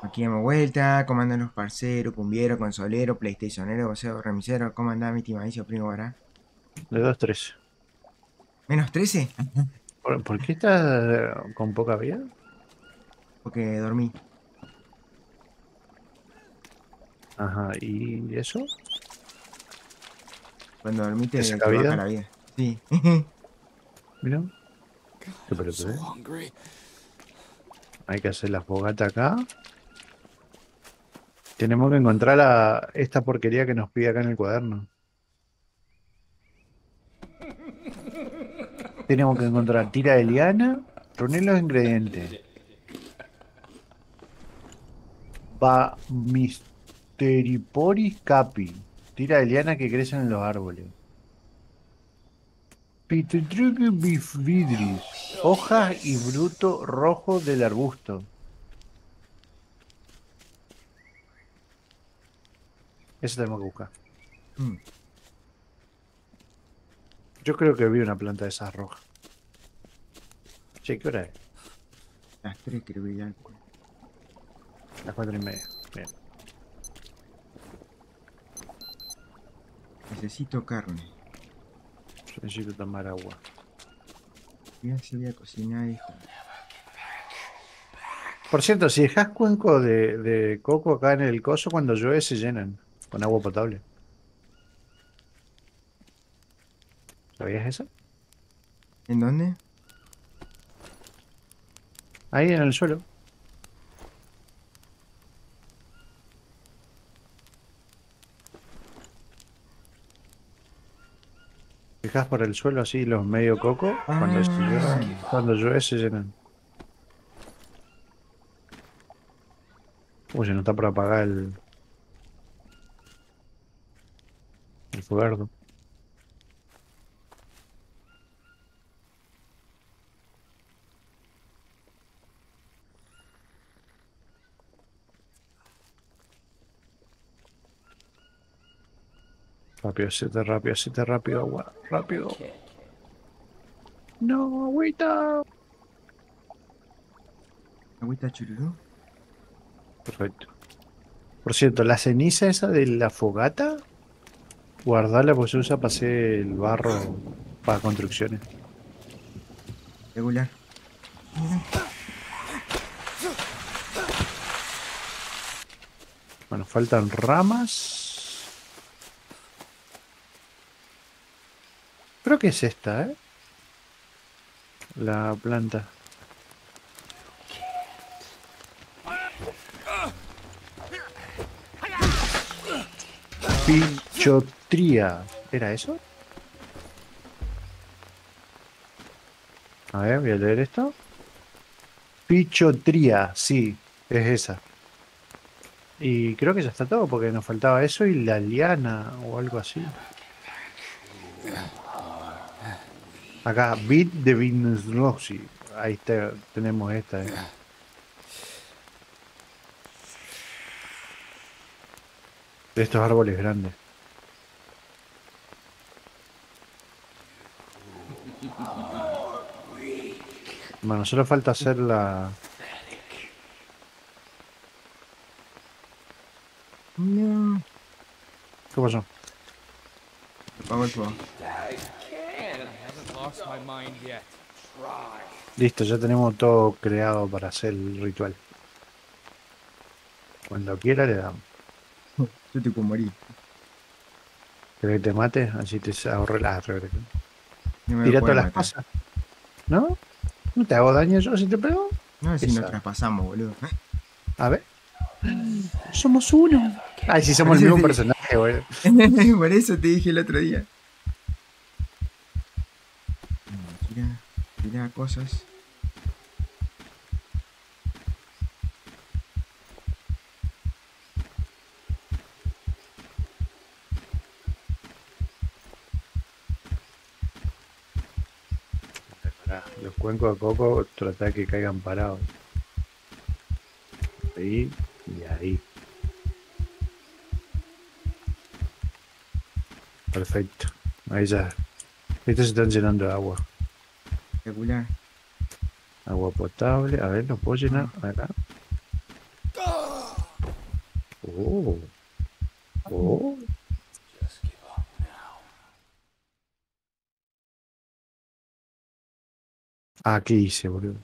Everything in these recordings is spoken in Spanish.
Aquí damos vuelta, ¿cómo andan los parceros, cumbiero, consolero, playstationero, vocero, remisero? ¿Cómo anda mi timadísimo primo Bará? De 2-3. ¿Menos 13? ¿Por qué estás con poca vida? Porque dormí. Ajá, ¿y eso? Cuando dormí ¿Te te, saca te baja vida? la vida. Sí. Mira, qué I'm pelotudo, so ¿eh? hungry. Hay que hacer la fogata acá. Tenemos que encontrar esta porquería que nos pide acá en el cuaderno. Tenemos que encontrar tira de liana, reunir los ingredientes. Misteriporis capi. Tira de liana que crecen en los árboles. Pitutrugum bifidris. Hojas y fruto rojo del arbusto. Eso tenemos que buscar. Mm, Yo creo que vi una planta de esas rojas. Che, ¿qué hora es? las 3 creo que ya. Las 4:30. Bien. Necesito carne. Yo necesito tomar agua. Voy a cocinar, hijo. Por cierto, si dejas cuenco de coco acá en el coso, cuando llueve se llenan con agua potable. ¿Sabías eso? ¿En dónde? Ahí en el suelo. Dejas por el suelo así los medio coco. Ah, Cuando llueve se llenan. Uy, se no está por apagar el fogardo. Rápido, hacete rápido, agua. Rápido. No, agüita. agüita chururú. Perfecto. Por cierto, la ceniza esa de la fogata, guardala porque se usa para hacer el barro para construcciones. Regular. Bueno, faltan ramas. Creo que es esta, ¿eh? La planta. Pichotría. ¿Era eso? A ver, voy a leer esto. Pichotría, sí, es esa. Y creo que ya está todo porque nos faltaba eso y la liana o algo así. Acá, Bit de Vinslowski. Ahí está, tenemos esta, de estos árboles grandes. Bueno, solo falta hacer la... No. ¿Qué pasó? Apago el fuego. I haven't lost my mind yet. Listo, ya tenemos todo creado para hacer el ritual. Cuando quiera le damos. Yo te puedo morir. ¿Querés que te mate? Así te ahorre la regresión. No me Tira puede todas las matar. cosas. ¿No? ¿No te hago daño yo si te pego? No, si nos Esa. traspasamos, boludo. A ver. Somos uno. Ay, sí, Por somos el eso mismo te, personaje, güey. por eso te dije el otro día. Tira cosas. Pará, los cuencos de coco, trata de que caigan parados. Ahí y ahí. Perfecto. Ahí ya. Estos se están llenando de agua. Regular. Agua potable. A ver, ¿lo puedo llenar acá? Oh, oh. Ah, ¿qué hice, boludo?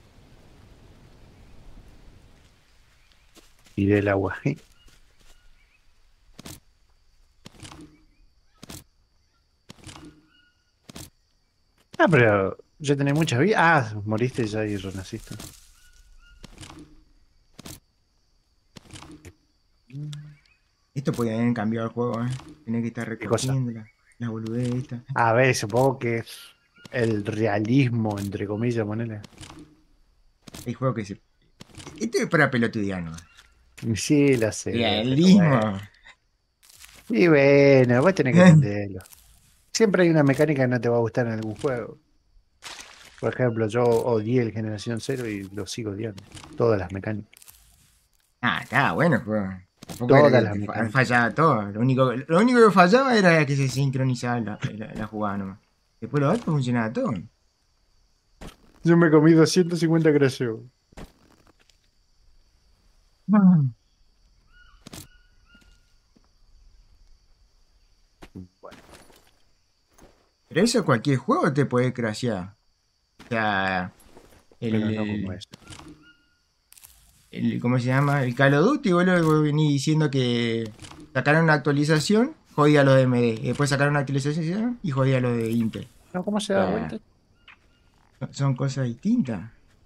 Tiré el agua. Ah, pero ya tenés muchas vidas. Ah, moriste ya y renaciste. Esto podía haber cambiado el juego, ¿eh? Tenés que estar ¿Qué cosa? recogiendo la boludez esta. A ver, supongo que es el realismo, entre comillas, ponele. Hay juegos que se... Esto es para pelotudear, ¿no? Sí, lo sé, pero bueno. Realismo. Y bueno, vos tenés que entenderlo. Siempre hay una mecánica que no te va a gustar en algún juego. Por ejemplo, yo odié el Generación Cero y lo sigo odiando. Todas las mecánicas. Ah, está bueno el juego. Tampoco era Todas que las mecánicas. fallaba todo. Lo único que fallaba era que se sincronizaba la jugada nomás. Después lo otro funcionaba todo. Yo me comí 250 crasheos. Mm. Bueno, Pero eso cualquier juego te puede crashear. O sea, pero no como el, eso. ¿cómo se llama? El Call of Duty, boludo, vos venís diciendo que sacaron una actualización, jodía a los de AMD. Y después sacaron una actualización y jodía a los de Intel. No, ¿cómo se O da sea, vuelta? son cosas distintas.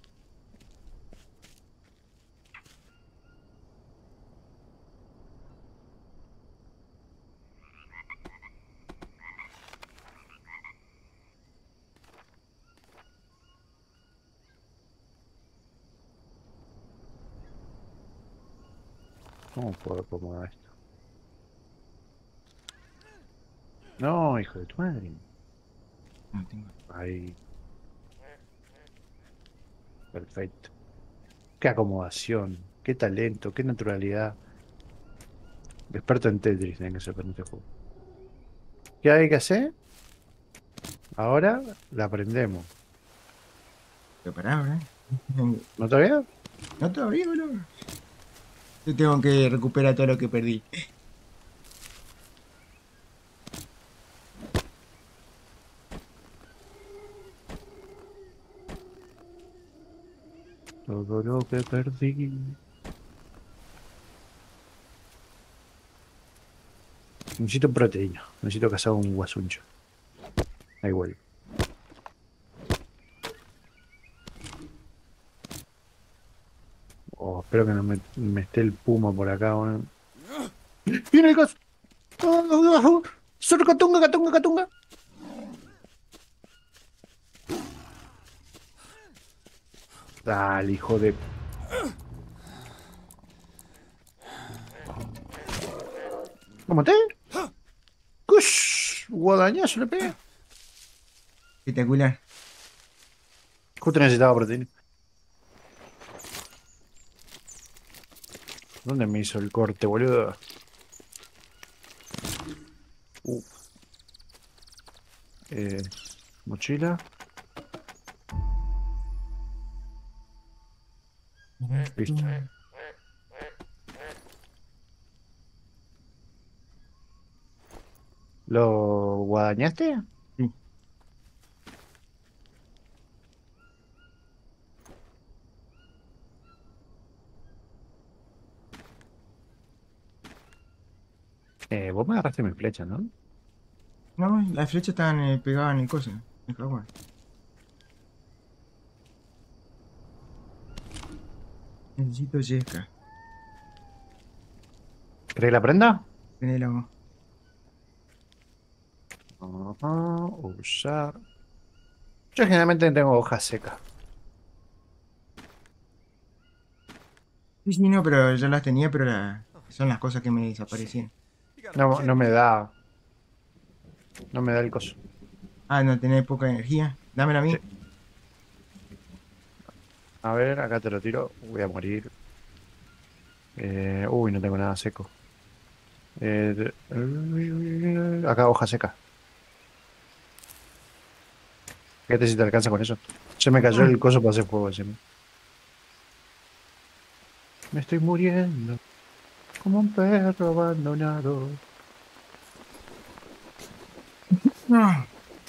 ¿Cómo puedo acomodar esto? No, hijo de tu madre. No tengo- Ahí, perfecto. Qué acomodación, qué talento, qué naturalidad. Experto en Tetris, tiene que ser para este juego. ¿Qué hay que hacer? Ahora la aprendemos. Preparado, ¿verdad? ¿No todavía? No todavía, boludo. Yo tengo que recuperar todo lo que perdí. Todo lo que perdí. Necesito proteína. Necesito cazar un guasuncho. Ahí vuelvo. Oh, espero que no me esté el puma por acá. Bueno. ¡Viene el gas! ¡Solo catunga, catunga, catunga! Dale, hijo de... ¿Lo maté? ¡Cush! Guadañazo le pegué. Espectacular. Justo necesitaba proteína. ¿Dónde me hizo el corte, boludo? Uh, eh, mochila. Listo. ¿Lo guadañaste? Sí. Vos me agarraste mi flecha, ¿no? No, las flechas estaban pegadas en el coso, en el jaguar. Necesito yesca. ¿Querés que la prenda? Tenela vos. Ajá, usar. Yo generalmente tengo hojas secas. Sí, sí, no, pero yo las tenía, pero son las cosas que me desaparecían. No, no me da el coso. Ah, no tenés poca energía. Dámela a Sí. mí. A ver, acá te lo tiro. Voy a morir. Uy, no tengo nada seco. Acá hoja seca. Fíjate si te alcanza con eso. Se me cayó el coso para hacer fuego encima. Me estoy muriendo. como un perro abandonado. No.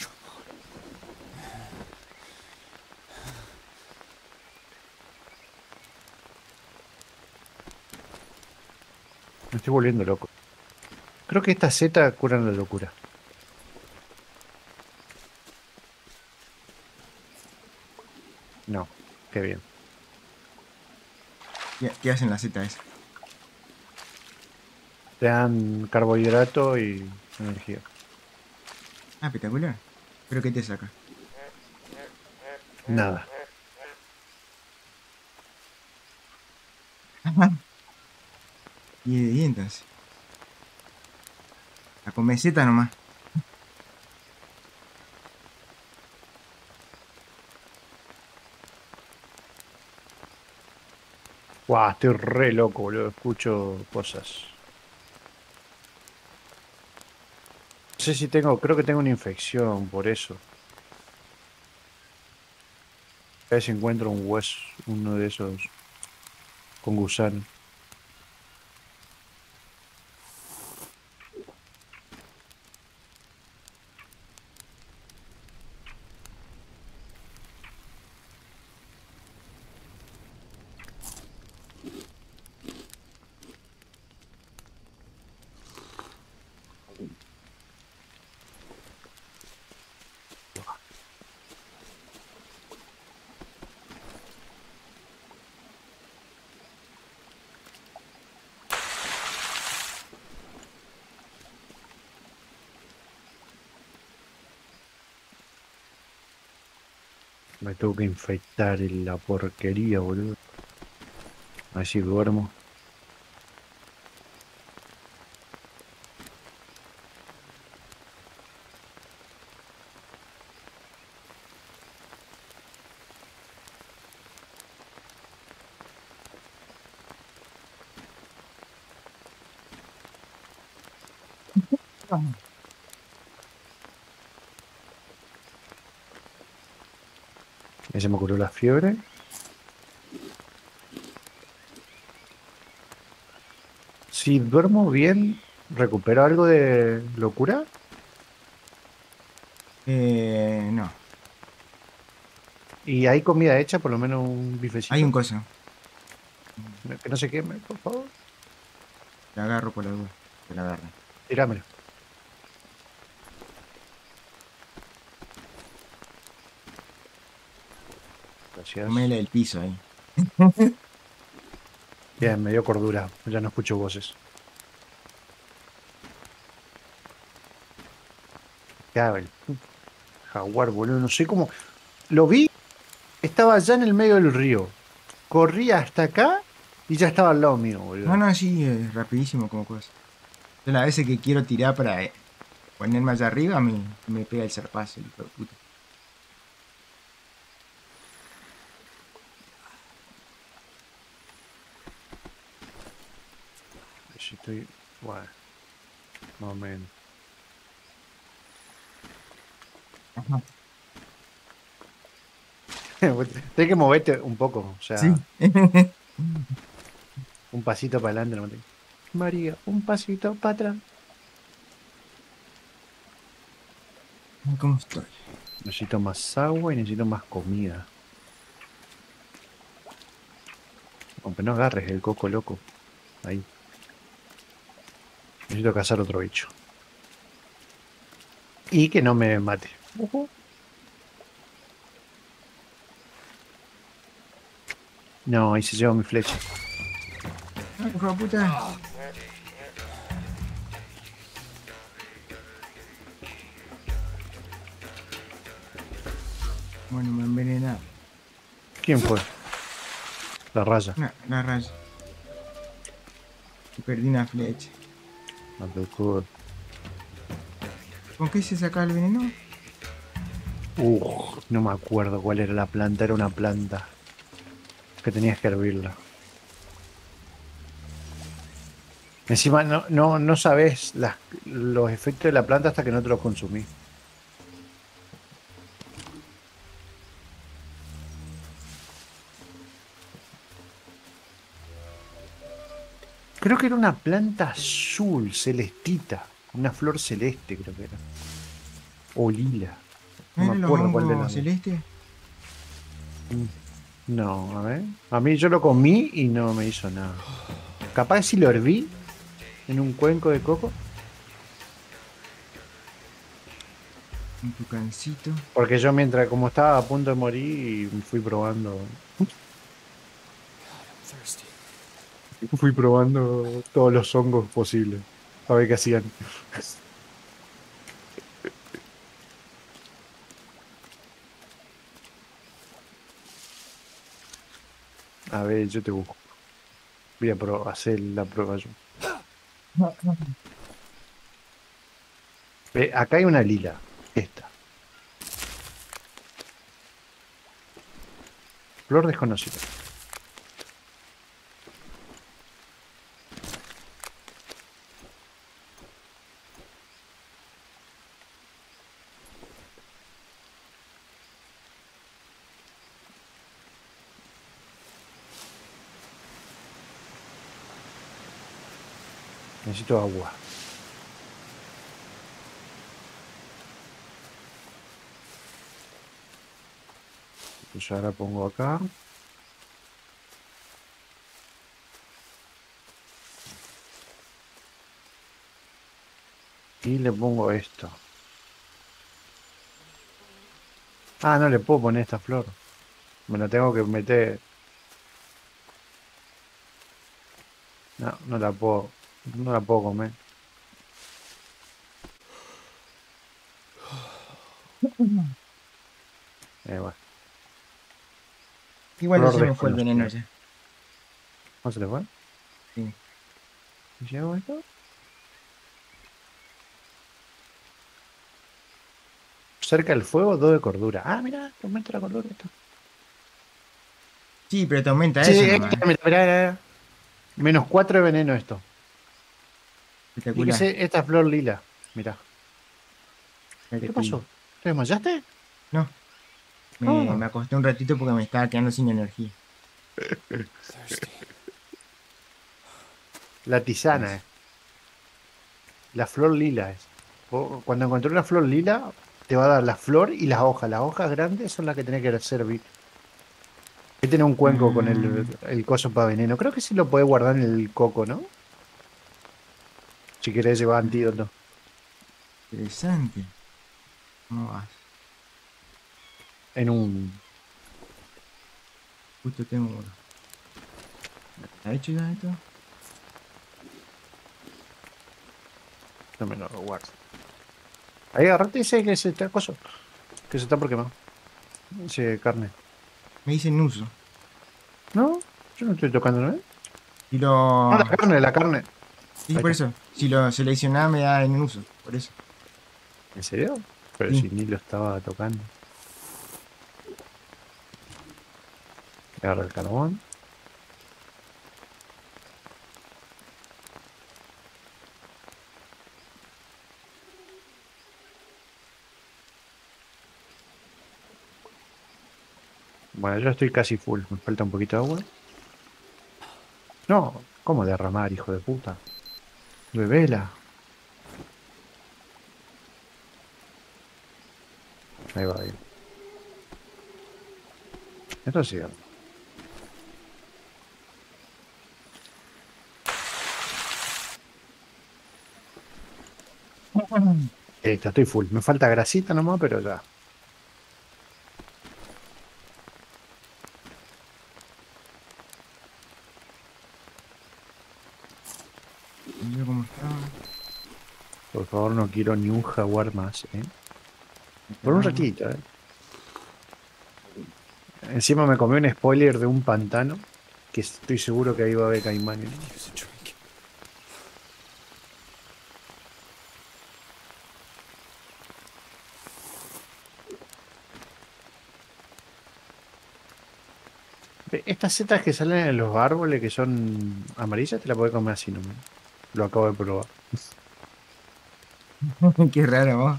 Me estoy volviendo loco. Creo que esta Z curan la locura. No, qué bien. ¿Qué hacen las zetas? Te dan carbohidrato y energía. Ah, espectacular. ¿Pero qué te saca? Nada. Y entonces, a comer zeta nomás. Guau, estoy re loco, boludo. Escucho cosas. No sé si tengo, creo que tengo una infección por eso. A ver si encuentro un hueso, uno de esos con gusano. Me tengo que infectar en la porquería, boludo. A ver si duermo. Ya se me curó la fiebre. Si duermo bien, recupero algo de locura. No. Y hay comida hecha, por lo menos un Hay un bifecito. coso. Que no se queme, por favor. Te agarro por la duda. Te la agarro. Tirámelo. Gracias. Comele el piso ahí. Bien, me dio cordura. Ya no escucho voces. ¿Qué hago? El jaguar, boludo. No sé cómo. Lo vi, estaba ya en el medio del río. Corrí hasta acá y ya estaba al lado mío, No, boludo. no, sí, rapidísimo como cosa. Yo las veces que quiero tirar para ponerme allá arriba, me pega el zarpazo, el hijo de puta. Si estoy. Bueno, más o menos. Ajá. Tienes que moverte un poco. O sea, Sí. un pasito para adelante. No María, un pasito para atrás. ¿Cómo estoy? Necesito más agua y necesito más comida. Aunque no agarres el coco loco. Ahí. Necesito cazar otro bicho. Y que no me mate. Ujú. No, ahí se lleva mi flecha. Ah, hijo de puta. Bueno, me envenena. ¿Quién fue? La raya. La raya. Y perdí una flecha. No te ocurre. ¿Con qué se saca el veneno? No me acuerdo cuál era la planta. Era una planta que tenías que hervirla. Encima no sabes los efectos de la planta hasta que no te los consumís. Creo que era una planta azul, celestita. Una flor celeste, creo que era. O lila. ¿No No me eran los acuerdo cuál de hongos las dos. celestes? Mm, No, a ver. A mí yo lo comí y no me hizo nada. Capaz si lo herví en un cuenco de coco. Un tucancito. Porque yo mientras, como estaba a punto de morir, fui probando. Thirsty. Fui probando todos los hongos posibles. A ver qué hacían. A ver, yo te busco. Voy a hacer la prueba yo. Acá hay una lila. Esta. Flor desconocida. Necesito agua. Entonces ahora pongo acá. Y le pongo esto. Ah, no le puedo poner esta flor. Me la tengo que meter. No, no la puedo. No la puedo comer. Bueno. Igual ya Flor se me fue el veneno desconocida. ya. ¿Cómo se le fue? Sí. ¿Llevo esto? Cerca del fuego, 2 de cordura. Ah, mira, te aumenta la cordura esto. Sí, pero te aumenta Sí, eso nomás. mira, mira, mira. -4 de veneno esto. Espectacular. Fíjese, esta flor lila. Mira. Espérate ¿Qué que- pasó? ¿Te desmayaste? No, Ah, me acosté un ratito porque me estaba quedando sin energía. Thirsty. la tisana, La flor lila es. Cuando encontré una flor lila, te va a dar la flor y las hojas. Las hojas grandes son las que tenés que servir. Ahí tiene un cuenco con Ah, el coso para veneno. Creo que sí lo podés guardar en el coco, ¿no? Si querés llevar antídoto. interesante. ¿Cómo vas? En un. Justo tengo uno. ¿Está hecho ya esto? No me lo guardo. Ahí agarrate ese que se está coso. Que se está por quemar. Ese carne. Me dicen uso. No, yo no estoy tocando, ¿no? Si No, la lo. carne, la carne. Sí, Ahí por está. eso. Si lo seleccionaba me da en uso. Por eso. ¿En serio? Pero Sí. si ni lo estaba tocando. Agarra el carbón. Bueno, yo estoy casi full. Me falta un poquito de agua. No, ¿cómo derramar, hijo de puta? Bebela. Ahí va, bien. Esto sí. Listo, estoy full. Me falta grasita nomás, pero ya. Mira cómo está. Por favor, no quiero ni un jaguar más, ¿eh? Por un Acá. ratito, ¿eh? Encima me comí un spoiler de un pantano, que estoy seguro que ahí va a haber caimanes. Use a drink. Estas setas que salen en los árboles que son amarillas, te la podés comer así nomás. Lo acabo de probar. Qué raro, vos.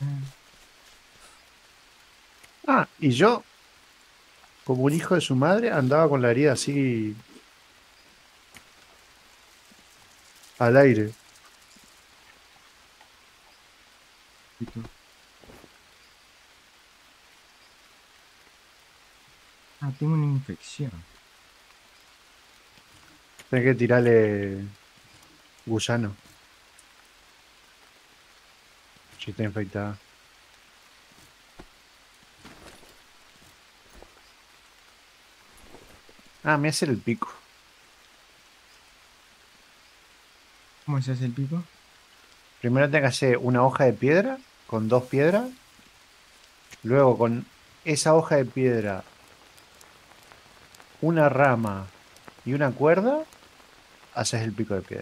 Ah, y yo, como un hijo de su madre, andaba con la herida así al aire. Ah, tengo una infección. Tenés que tirarle gusano si está infectada. Ah, me hace el pico. ¿Cómo se hace el pico? Primero tengo que hacer una hoja de piedra con 2 piedras. Luego con esa hoja de piedra, una rama y una cuerda, haces el pico de piedra.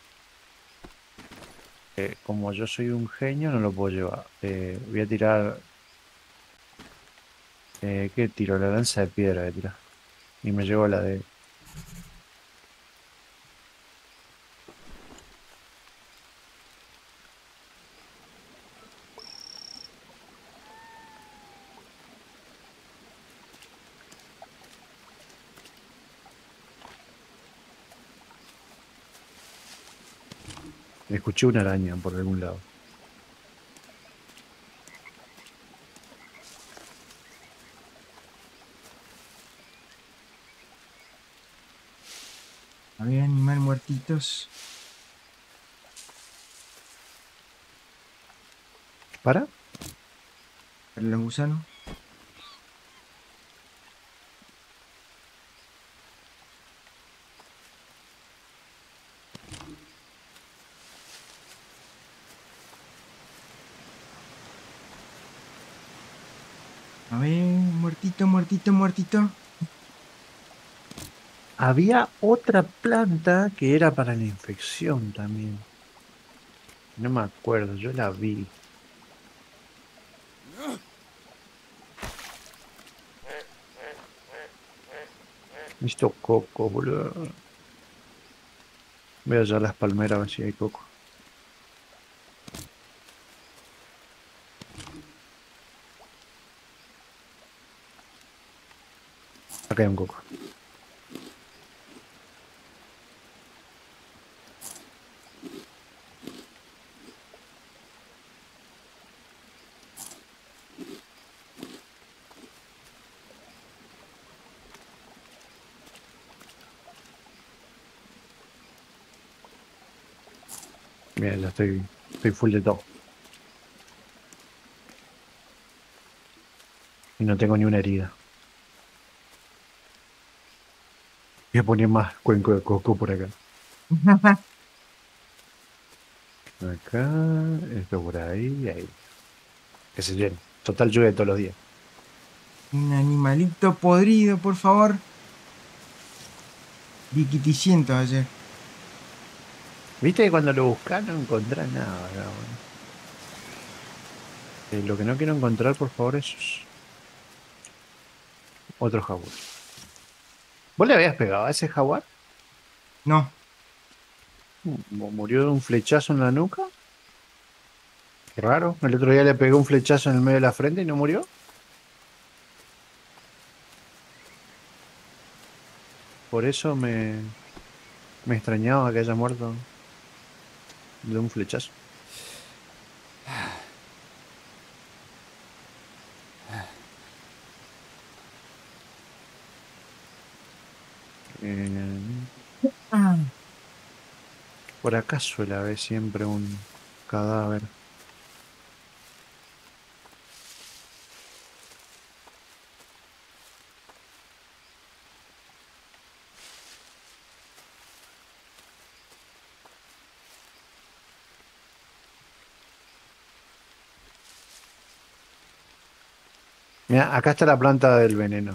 Como yo soy un genio, no lo puedo llevar. Voy a tirar. ¿Qué tiro? La lanza de piedra voy a tirar. Y me llevo la de. Escuché una araña por algún lado. A ver, animal muertitos. ¿Para? Para los gusanos. A ver, muertito, muertito, muertito. Había otra planta que era para la infección también. No me acuerdo, yo la vi. Listo, coco, boludo. Voy a hallar las palmeras a ver si hay coco. Acá hay un coco. Mira, ya estoy full de todo. Y no tengo ni una herida. Voy a poner más cuenco de coco por acá. Acá, esto por ahí, ahí. Que se llene. Total llueve todos los días. Un animalito podrido, por favor. Diquiticientos ayer. Viste que cuando lo buscas no encontrás nada, cabrón. Lo que no quiero encontrar, por favor, es otro jaguar. ¿Vos le habías pegado a ese jaguar? No, ¿Murió de un flechazo en la nuca? Qué raro. El otro día le pegué un flechazo en el medio de la frente y no murió. Por eso me extrañaba que haya muerto de un flechazo. Eh, por acá suele haber siempre un cadáver. Mira, acá está la planta del veneno.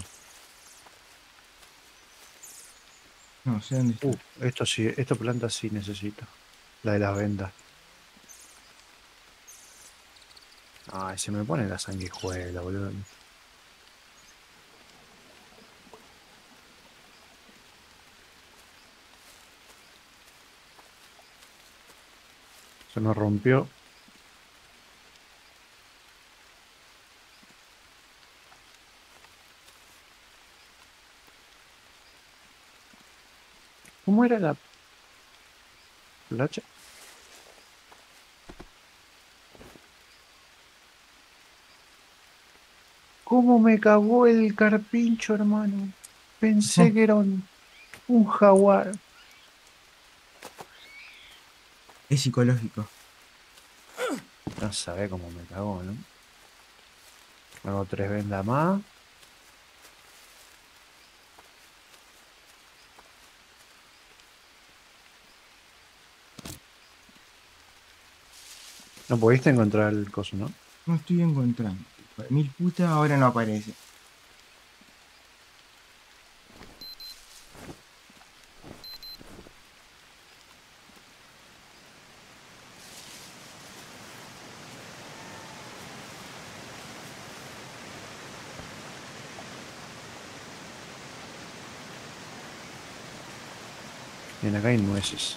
no sé dónde está. Esto sí, esta planta sí necesito. La de las vendas. Ay, se me pone la sanguijuela, boludo. Se me rompió. ¿Cómo era la hacha? ¿Cómo me cagó el carpincho, hermano? Pensé que era un jaguar. Es psicológico. No sabe cómo me cagó, ¿no? Hago 3 vendas más. No pudiste encontrar el coso, ¿no? No estoy encontrando. Mil putas ahora no aparece. Bien, acá hay nueces.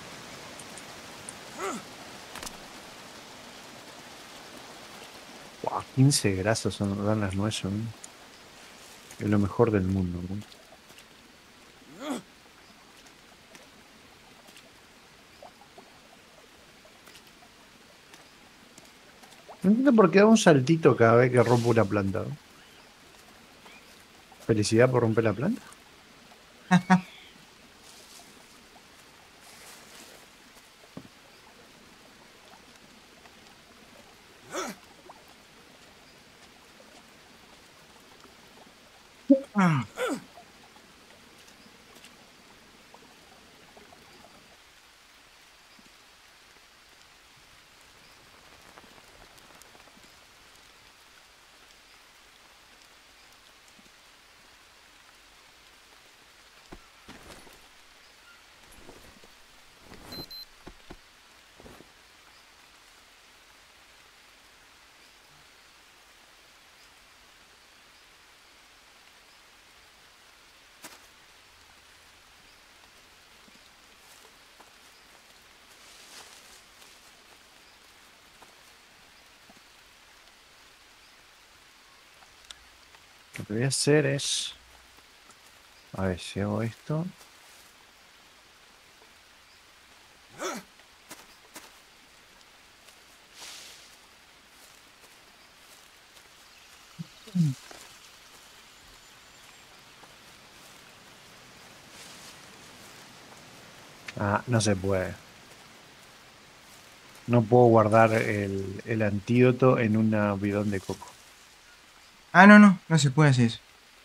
Wow, 15 grasas dan las nueces, ¿no? Es lo mejor del mundo, ¿no? No entiendo por qué da un saltito cada vez que rompo una planta, ¿no? ¿Felicidad por romper la planta? Ah, Lo que voy a hacer es... A ver si hago esto. Ah, no se puede. No puedo guardar el antídoto en un bidón de coco. no, no, no se puede hacer eso.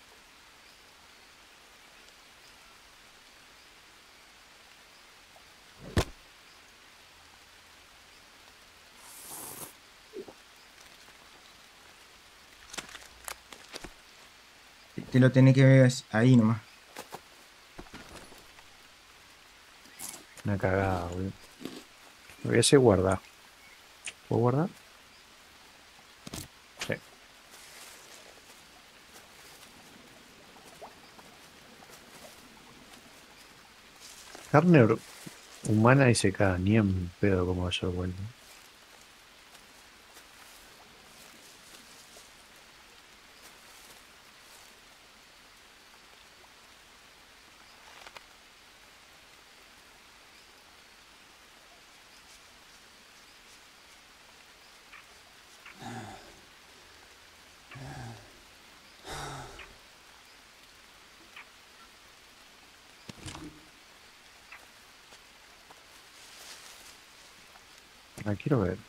Te lo tenés que ver ahí nomás. Una cagada, boludo. Lo voy a hacer guardar. ¿Puedo guardar? Sí. Carne humana y secada. Ni en pedo como yo vuelvo. La quiero ver.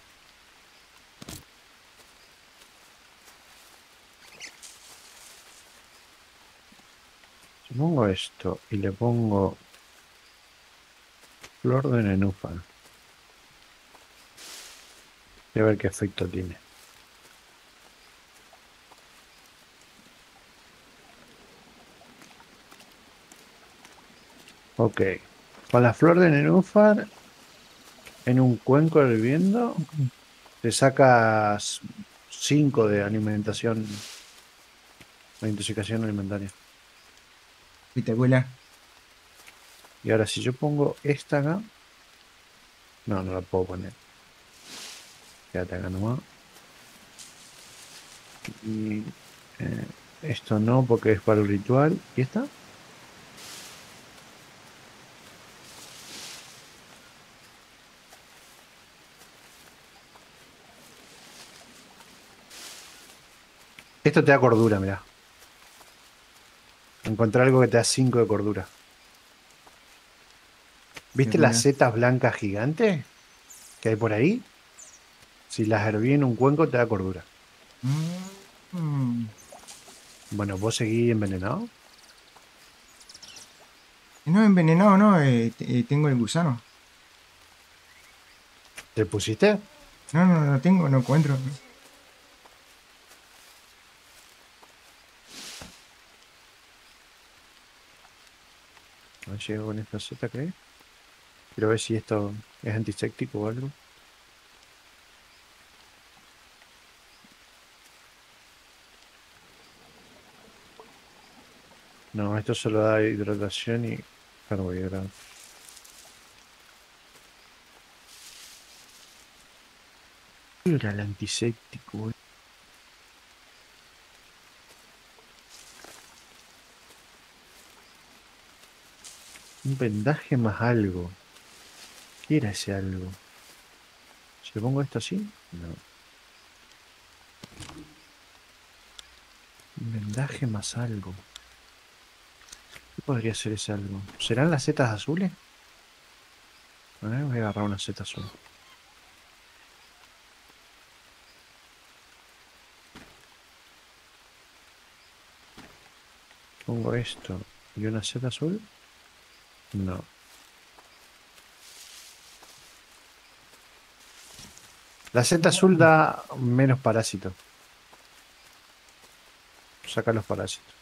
Si pongo esto y le pongo flor de nenúfar. Voy a ver qué efecto tiene. Ok. Con la flor de nenúfar en un cuenco hirviendo, te sacas 5 de alimentación, de intoxicación alimentaria. Espectacular. Y ahora si yo pongo esta acá, no la puedo poner. Quédate acá nomás. Y esto no porque es para el ritual. ¿Y esta? Esto te da cordura, mirá. Encontrar algo que te da 5 de cordura. Se ¿Viste las cura. setas blancas gigantes que hay por ahí? Si las herví en un cuenco te da cordura. Mm. Bueno, vos seguís envenenado. No, envenenado, no. Tengo el gusano. ¿Te pusiste? No, no, no tengo, no encuentro. No llego con esta seta, ¿qué? Quiero ver si esto es antiséptico o algo. No, esto solo da hidratación y carbohidratos. ¿Qué era el antiséptico, boludo? Un vendaje más algo. ¿Qué era ese algo? ¿Si le pongo esto así? No. Un vendaje más algo. ¿Qué podría ser ese algo? ¿Serán las setas azules? A ver, voy a agarrar una seta azul. Pongo esto y una seta azul. No. La seta azul da menos parásitos. Saca los parásitos.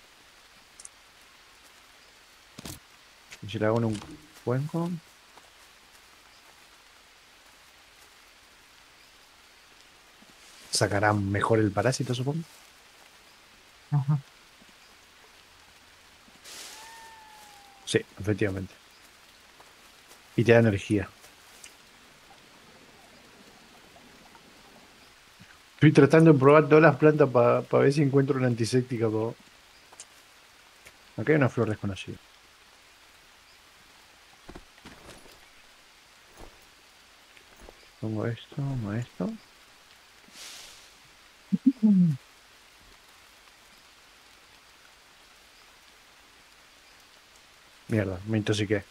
Y si le hago en un cuenco, sacará mejor el parásito, supongo. Ajá. Sí, efectivamente. Y te da energía. Estoy tratando de probar todas las plantas para ver si encuentro una antiséptica. Acá hay una flor desconocida. Pongo esto. Mm. Mierda, me intoxiqué.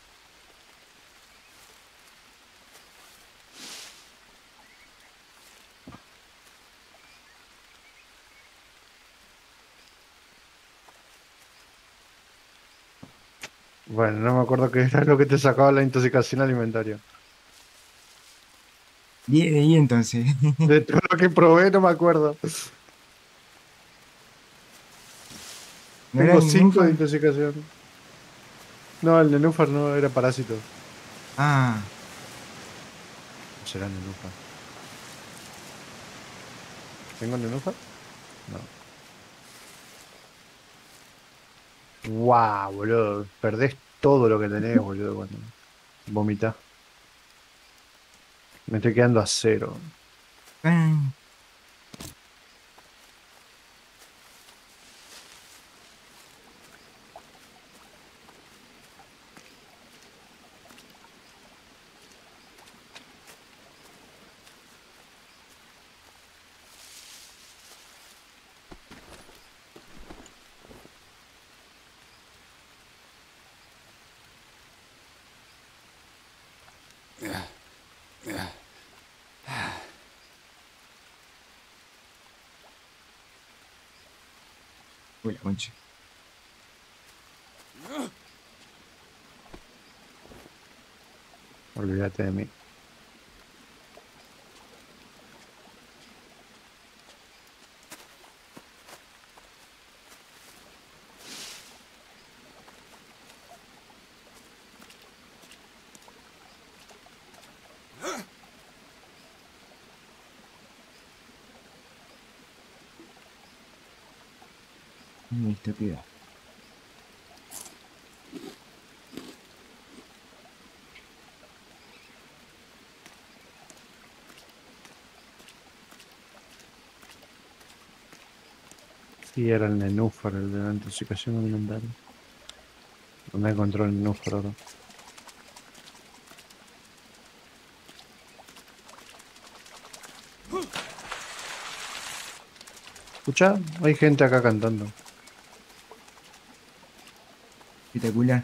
Bueno, no me acuerdo qué era lo que te sacaba la intoxicación alimentaria. Y entonces. De todo lo que probé, no me acuerdo. ¿No era Tengo el 5 de ninfa? intoxicación. No, el nenúfar no era parásito. Ah, ¿O será nenúfar? ¿Tengo nenúfar? No. Wow, boludo. Perdés todo lo que tenés, boludo, cuando vomitas. Me estoy quedando a cero. ah. Uy, la concha. Olvídate de mí. Mi estúpida. Sí, era el nenúfar, el de la intoxicación alimentaria. No me encontró el nenúfar ahora. Escuchá, hay gente acá cantando. Espectacular.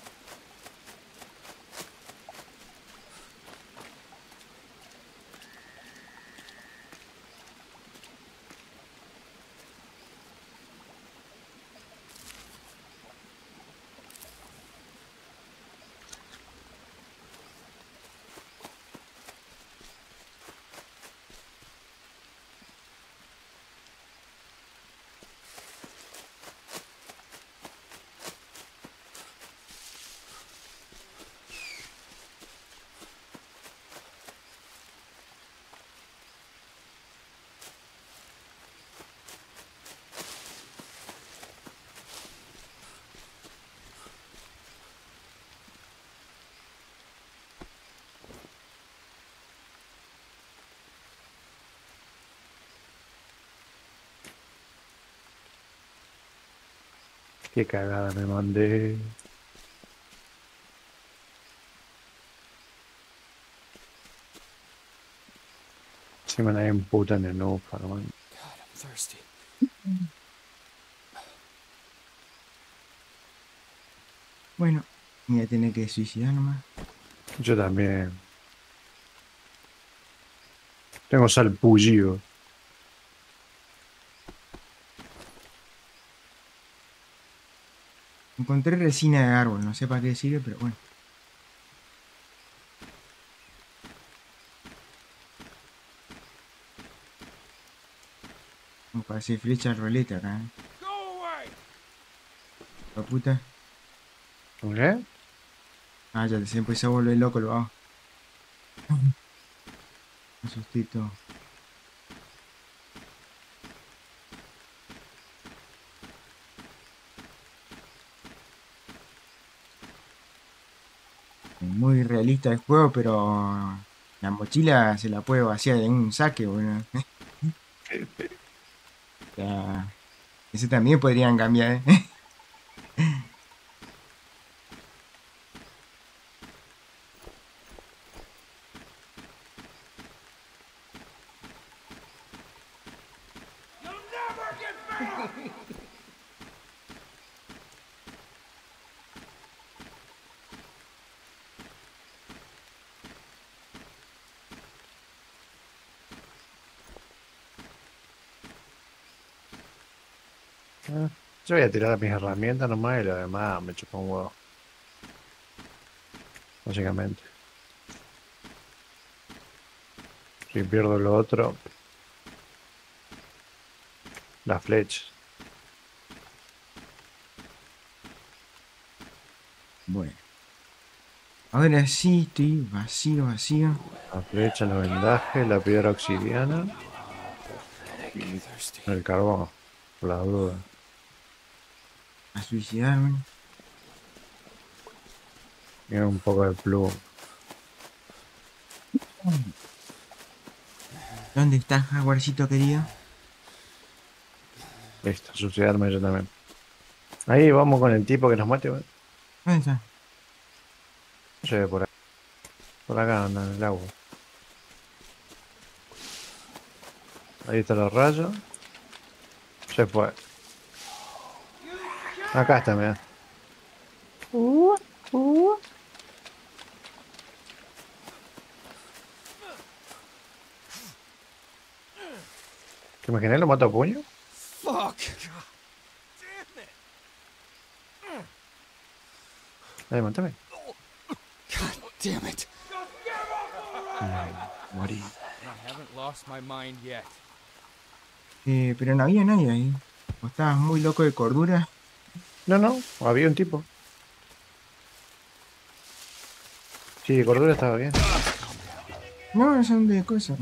Qué cagada me mandé. Si me la imputan en ufa, man. God, I'm thirsty. Bueno, voy a tener que suicidar nomás. Yo también. Tengo salpullido. Encontré resina de árbol, no sé para qué sirve, pero bueno. Vamos para hacer flecha roleta acá, Go away! la puta. ¿Qué? Ah, ya se empezó a volver loco el vago. Me asusté todo. Muy realista el juego, pero la mochila se la puede vaciar en un saque, bueno. O sea, ese también podrían cambiar, ¿eh? You'll never get back! Ah, yo voy a tirar mis herramientas nomás y lo demás me chupa un huevo. Básicamente. Si pierdo lo otro, la flecha. Bueno, ahora sí estoy vacío, vacío. La flecha, el vendaje, la piedra obsidiana y Thirsty. el carbón. Por la duda. A suicidarme. Y un poco de pluma. ¿Dónde está, jaguarcito querido? Listo, suicidarme yo también. Ahí vamos con el tipo que nos mate. ¿Ve? ¿Dónde está? Sí, por acá. Por acá anda en el agua. Ahí está la raya. Se fue. Acá está, mira. ¿Te imaginas lo mato a puño? Fuck! Damn it! Dale, mátame. God damn it! Morí. I haven't lost my mind yet. Pero no había nadie ahí. ¿O estabas muy loco de cordura? No, no, había un tipo. Sí, de cordura estaba bien. No, son de cosas.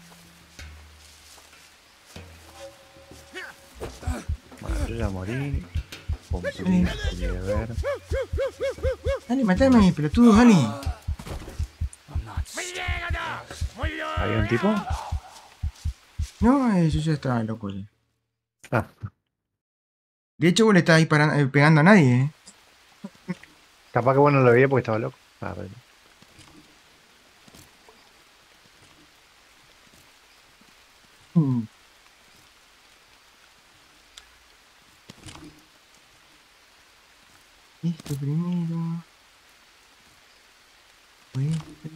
Bueno, yo ya morí. Cumplí, de ver. Dale, matame, pelotudo, dale. I'm not stupid. ¿Había un tipo? No, yo ya estaba loco. Ya. Ah, De hecho, vos le estabas disparando, pegando a nadie, ¿eh? capaz que bueno lo veía porque estaba loco. Ah, pero... Mm. Esto primero. Esto,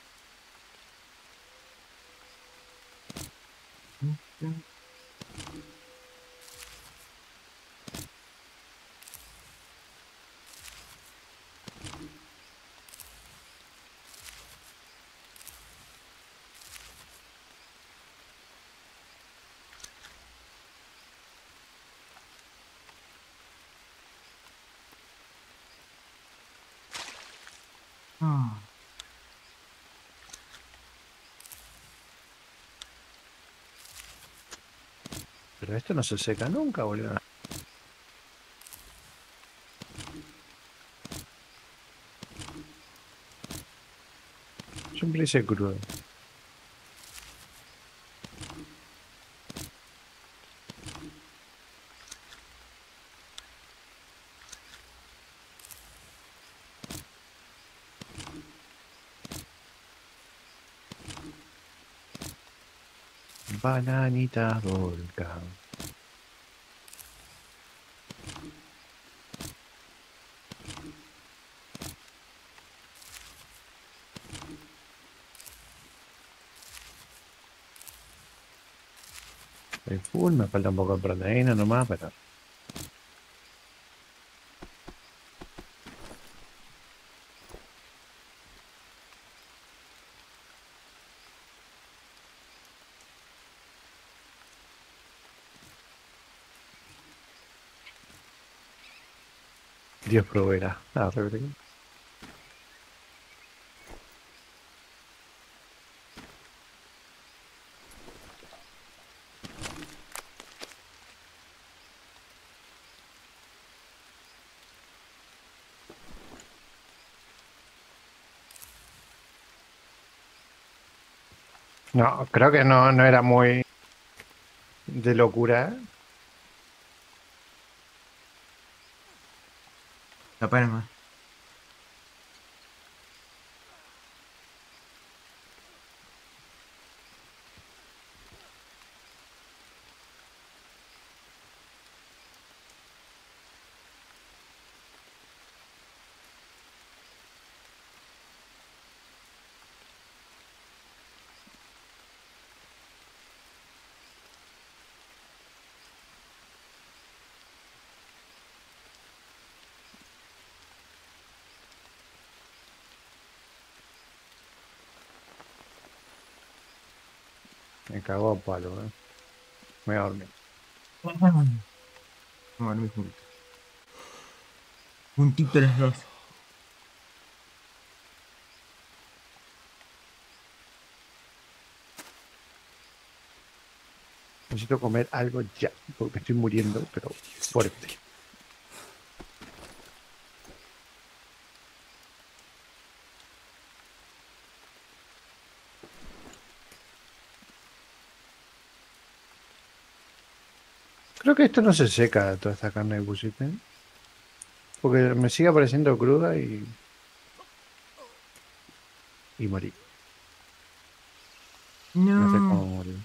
esto. Ah, Pero esto no se seca nunca, boludo. Siempre dice crudo. Bananita volcán. El full, me falta un poco de proteína nomás, pero Dios proveerá. Ah, re bien. No, creo que no era muy de locura. capaz nomás. Me cagó a palo, ¿eh? Me voy a dormir. Vamos a dormir juntos. Juntito las dos. Necesito comer algo ya, porque me estoy muriendo, pero fuerte. Creo que esto no se seca, toda esta carne que pusiste. Porque me sigue apareciendo cruda y morí. No sé No. cómo morí.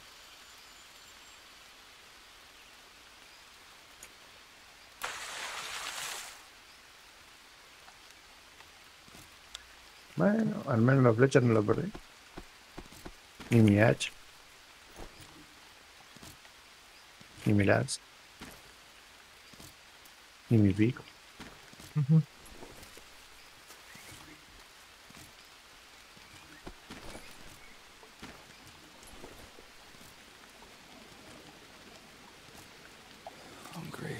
Bueno, al menos la flecha no la perdí. Ni mi hacha, ni mi lanza, ni mi pico. Ujú. Hungry.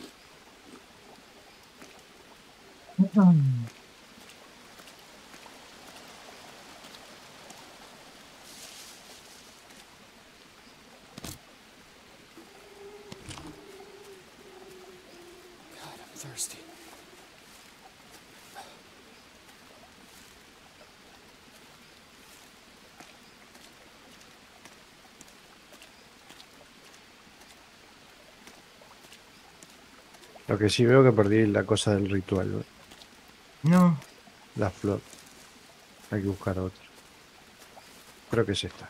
Ujú. thirsty. Lo que sí veo que perdí la cosa del ritual, ¿ve? No. La flor. Hay que buscar otra. Creo que es esta.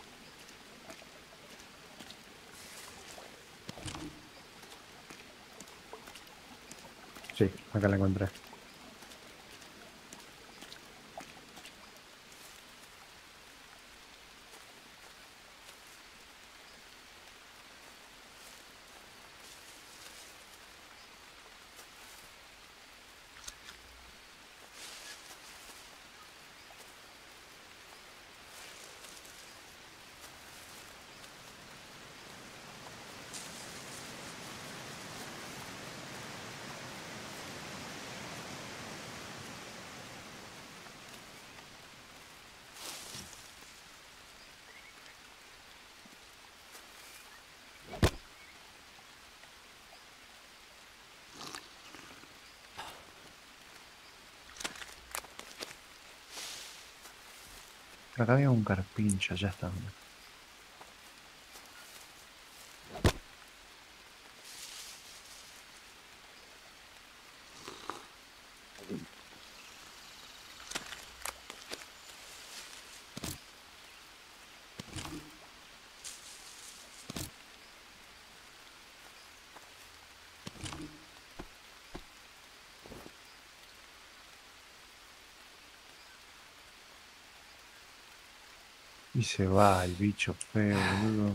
Sí, acá la encontré. Acá había un carpincho, ya está. Y se va el bicho feo, boludo.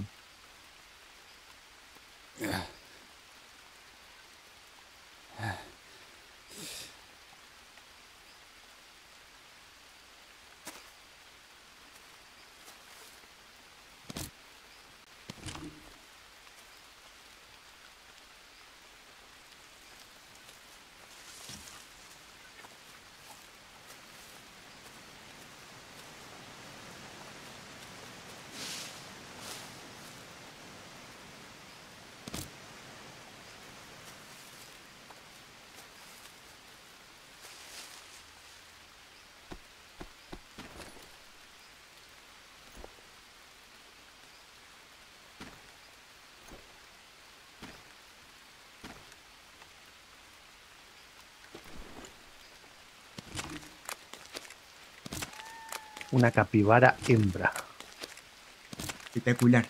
Una capibara hembra. Espectacular.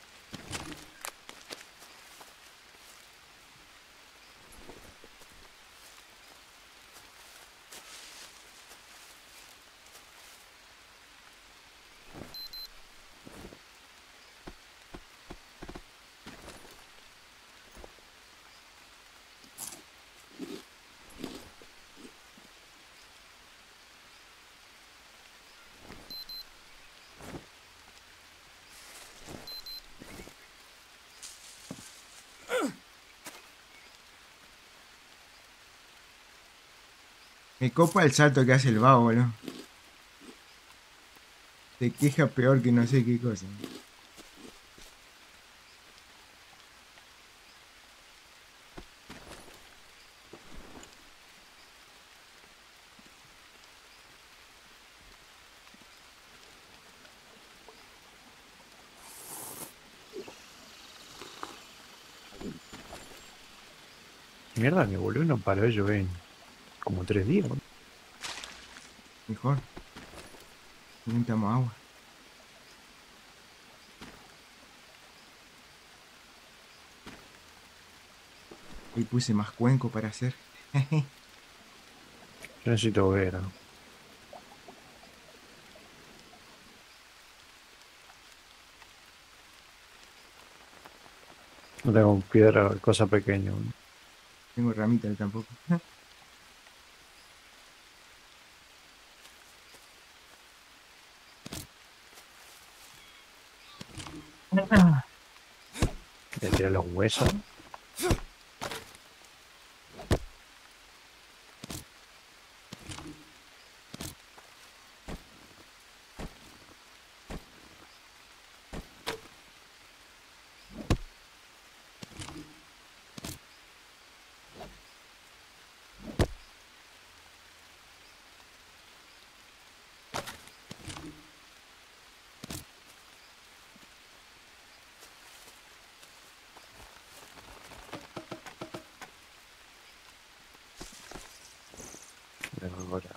Me copa el salto que hace el vago, boludo. Se queja peor que no sé qué cosa. Mierda, me volvió no paró de llover en como 3 días, boludo. Mejor. Necesitamos agua. Ahí puse más cuenco para hacer. Yo necesito hoguera. No tengo piedra, cosa pequeña, boludo. Tengo ramitas tampoco. Le tiré los huesos. Ahora.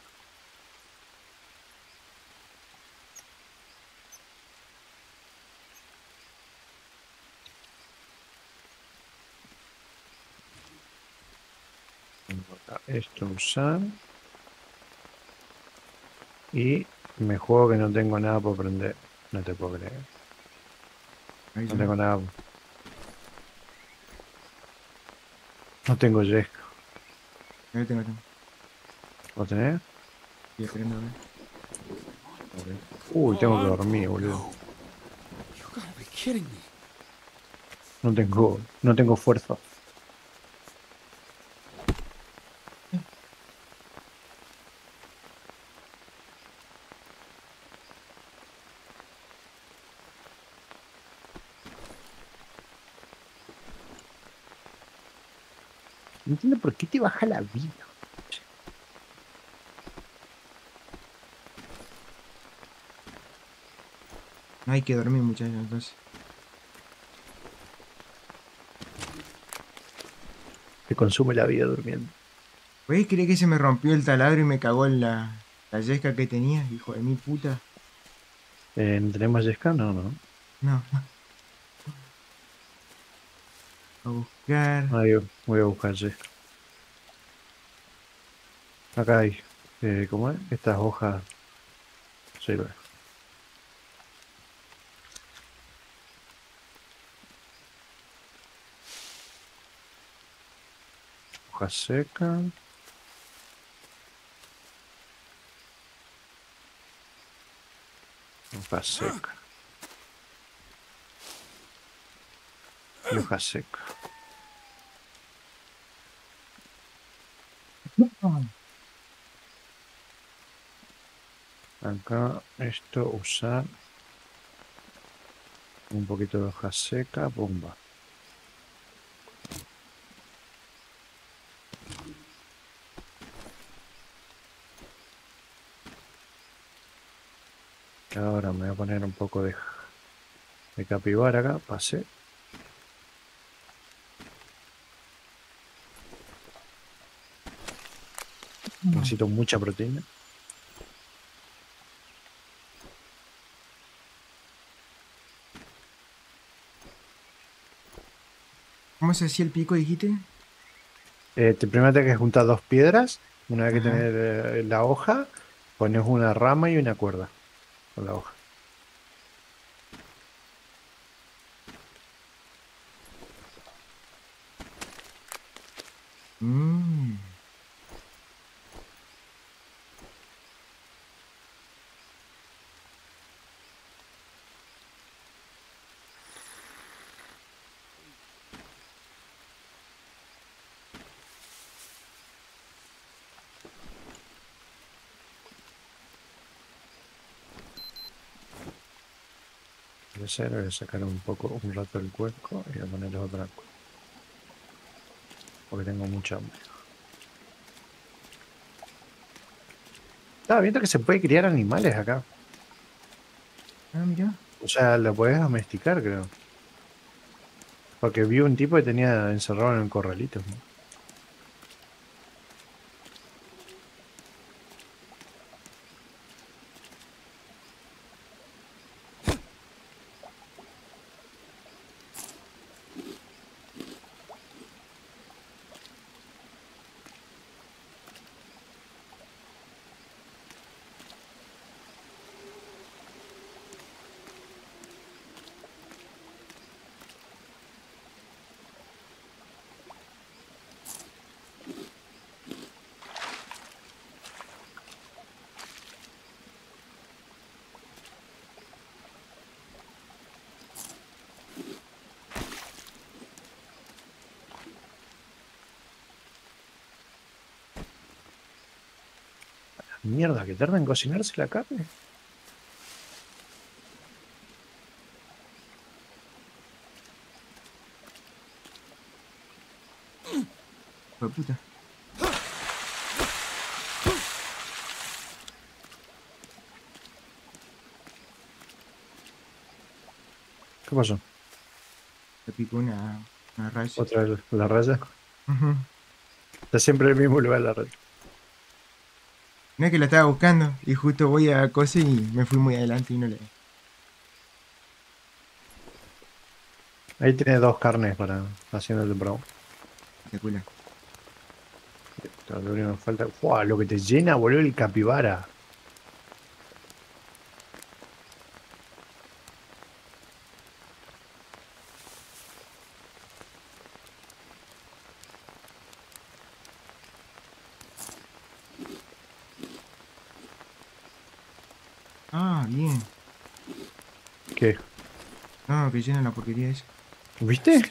Tengo acá esto usar. Y me juego que no tengo nada por prender. No te puedo creer. Ahí No ya. tengo nada. No tengo yesca. Ahí tengo, tengo. ¿Lo tenés? Estoy esperando a ver. A ver. Uy, tengo que dormir, boludo. You gotta be kidding me. No tengo fuerza. No entiendo por qué te baja la vida. No hay que dormir, muchachos, entonces. Te consume la vida durmiendo. ¿Puedes creer que se me rompió el taladro y me cagó en la yesca que tenía? Hijo de mi puta. ¿No tenemos yesca? No, no. No. A buscar. Ahí voy a buscar yesca. Acá hay. ¿Cómo es? Estas hojas sirven. Hoja seca. Hoja seca. Y hoja seca. Acá esto usar un poquito de hoja seca, bomba. Ahora me voy a poner un poco de capibara acá, pasé. Necesito mucha proteína. ¿Cómo se hacía el pico, dijiste? Primero tenés que juntar dos piedras. Una vez que Ajá. tenés la hoja, pones una rama y una cuerda con la hoja. Mm. Voy a sacar un rato el cuenco y voy a ponerle otra cosa. Porque tengo mucha hambre. Estaba viendo que se puede criar animales acá. Ah, mira. O sea, lo podés domesticar, creo. Porque vi un tipo que tenía encerrado en un corralito, ¿no? Mierda, que tarda en cocinarse la carne. Hijo de puta. ¿Qué pasó? Me picó una raya. ¿Otra vez la raya? Ujú. Está siempre en el mismo lugar la raya. No es que la estaba buscando y justo voy a coser y me fui muy adelante y no le... Ahí tiene 2 carnes para haciendo el brown. Espectacular. Lo único que me falta. ¡Fua! Lo que te llena, boludo, el capibara. Ah, bien. ¿Qué? No, que llena la porquería esa. ¿Viste?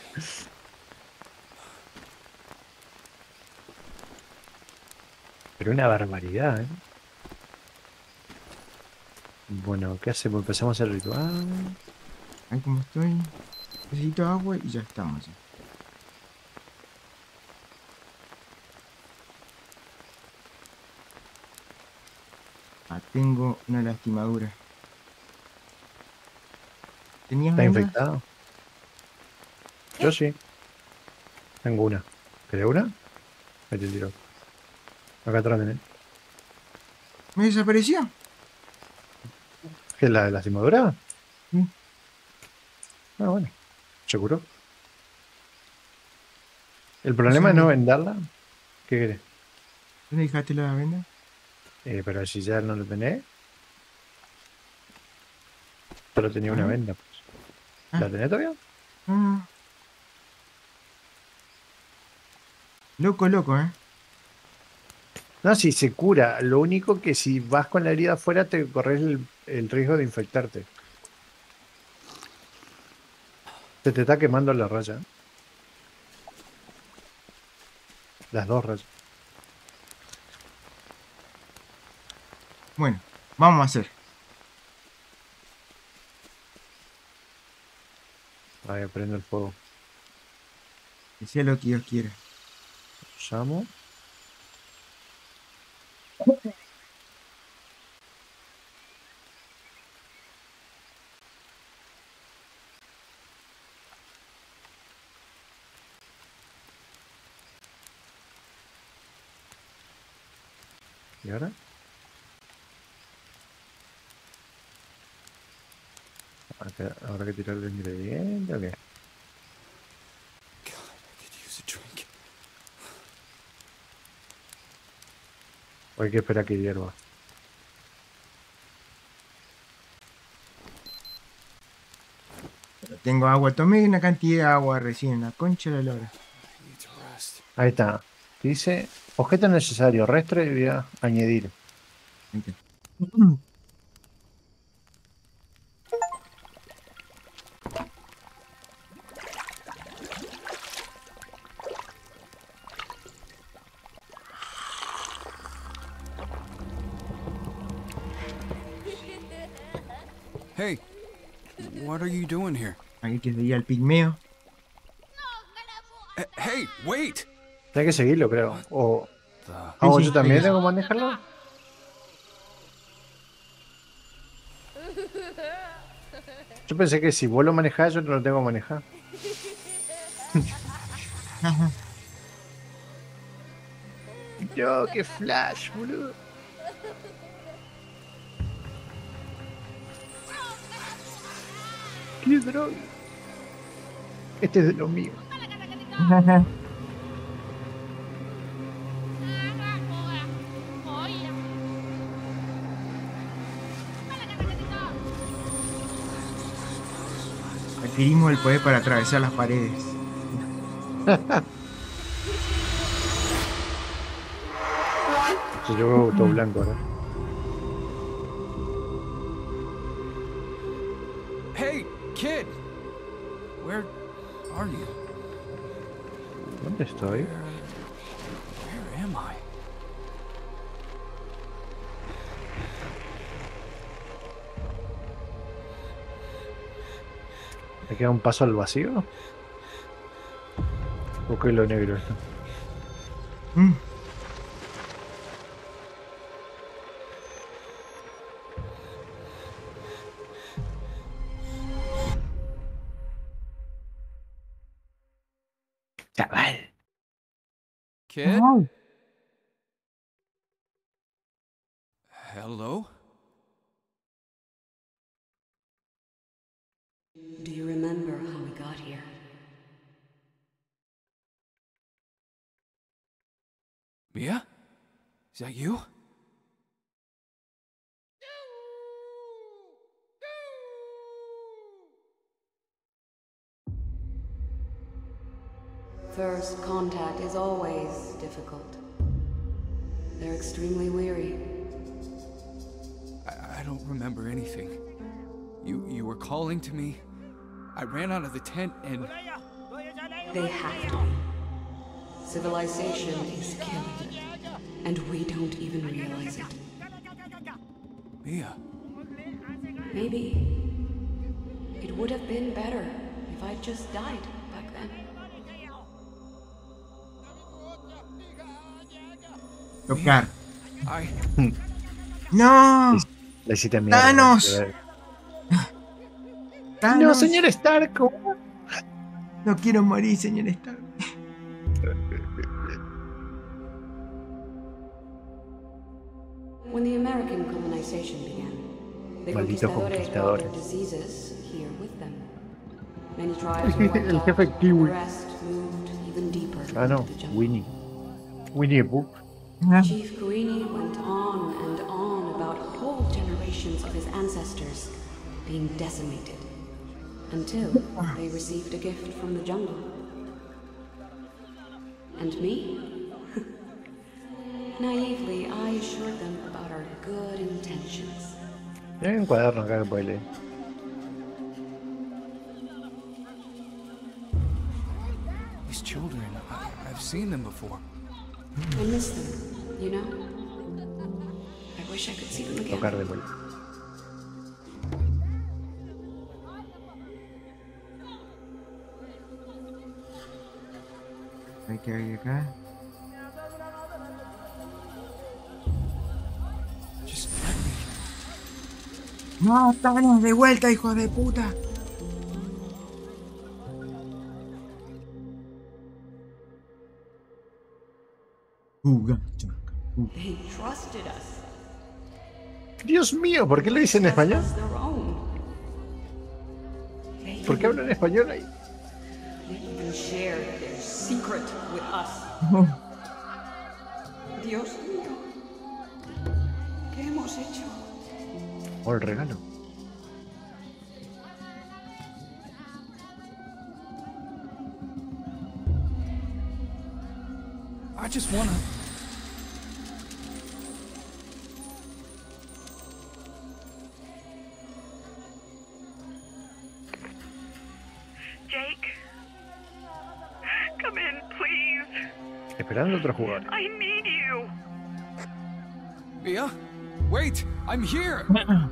Pero una barbaridad, ¿eh? Bueno, ¿qué hacemos? Empezamos el ritual. Ahí como estoy. Necesito agua y ya estamos. Ya. Ah, tengo una lastimadura. ¿Tenías ¿Está vendas? infectado? Yo sí. Tengo una. ¿Querés una? Ahí te tiro. Acá atrás tenés. ¿Me desapareció? ¿Qué es la de la lastimadura? Sí. Ah, bueno. ¿Se curó? El O sea, problema es no venderla. ¿Qué querés? ¿dónde dejaste la venda? Pero si ya no lo tenés, solo tenía una Ah, venda, pues. ah, ¿La tenés todavía? ah. Loco, loco, ¿eh? No, si se cura. Lo único que si vas con la herida afuera te corres el riesgo de infectarte. Se te está quemando la raya. Las 2 rayas. Bueno, vamos a hacer. Ahí prendo el fuego. Que sea lo que Dios quiera. Llamo. ¿Y ahora? Habrá que tirar el ingrediente o qué. God, I could use a drink. O hay que esperar que hierva. Tengo agua. Tomé una cantidad de agua recién. La concha de la lora. I need to rest. Ahí está. Dice, objeto necesario, resto de vida, añadir. Ahí está. Hey, what are you doing here? Ahí que veía el pigmeo. Hey, wait! Hay que seguirlo, creo. O, The... Sí, yo sí, hay también que... tengo que manejarlo. Yo pensé que si vos lo manejás, yo no lo tengo que manejar. Yo, qué flash, boludo. Qué droga. Este es de lo mío. Adquirimos el poder para atravesar las paredes. Yo llevo todo blanco ahora. Hey, kid! Where are you? ¿Dónde estoy? Where am I? ¿Me queda un paso al vacío? ¿O qué es lo negro esto? Mm, Chaval. Kid? Hello? Do you remember how we got here? Mia? Is that you? First contact is always difficult. They're extremely weary. I don't remember anything. You were calling to me. I ran out of the tent and... They have to be. Civilization is killing it, and we don't even realize it. Mia. Maybe it would have been better if I'd just died back then. Tocar. I... ¡No! Le hiciste mierda. ¡Thanos! No, ¡Thanos! señor Stark. No quiero morir, señor Stark. When the American colonization began, the Malditos conquistadores brought their conquistadores. diseases here with them. Many tribes were wiped El out, jefe the kiwi. rest moved even deeper Ah, no. into the jungle. Winnie. Winnie the Pooh. Chief Kuini went on and on about whole generations of his ancestors being decimated, until they received a gift from the jungle. And me? Naively, I assured them about our good intentions. Hay un cuaderno acá que puede leer. These children, I've seen them before. I miss them, you know? I wish I could see them again. Tocar de vuelta. ¿Qué hay acá? Just let me. ¡No, Thanos! ¡De vuelta, hijo de puta! Gacho. They trusted us. Dios mío, ¿por qué lo dice en español? As their own. They ¿Por qué habla en español ahí? They even shared their secret with us. Dios mío. ¿Qué hemos hecho? O el regalo. I just wanna... Jake, come in, please. Esperando otro jugador. I need you. Mia? Wait! I'm here!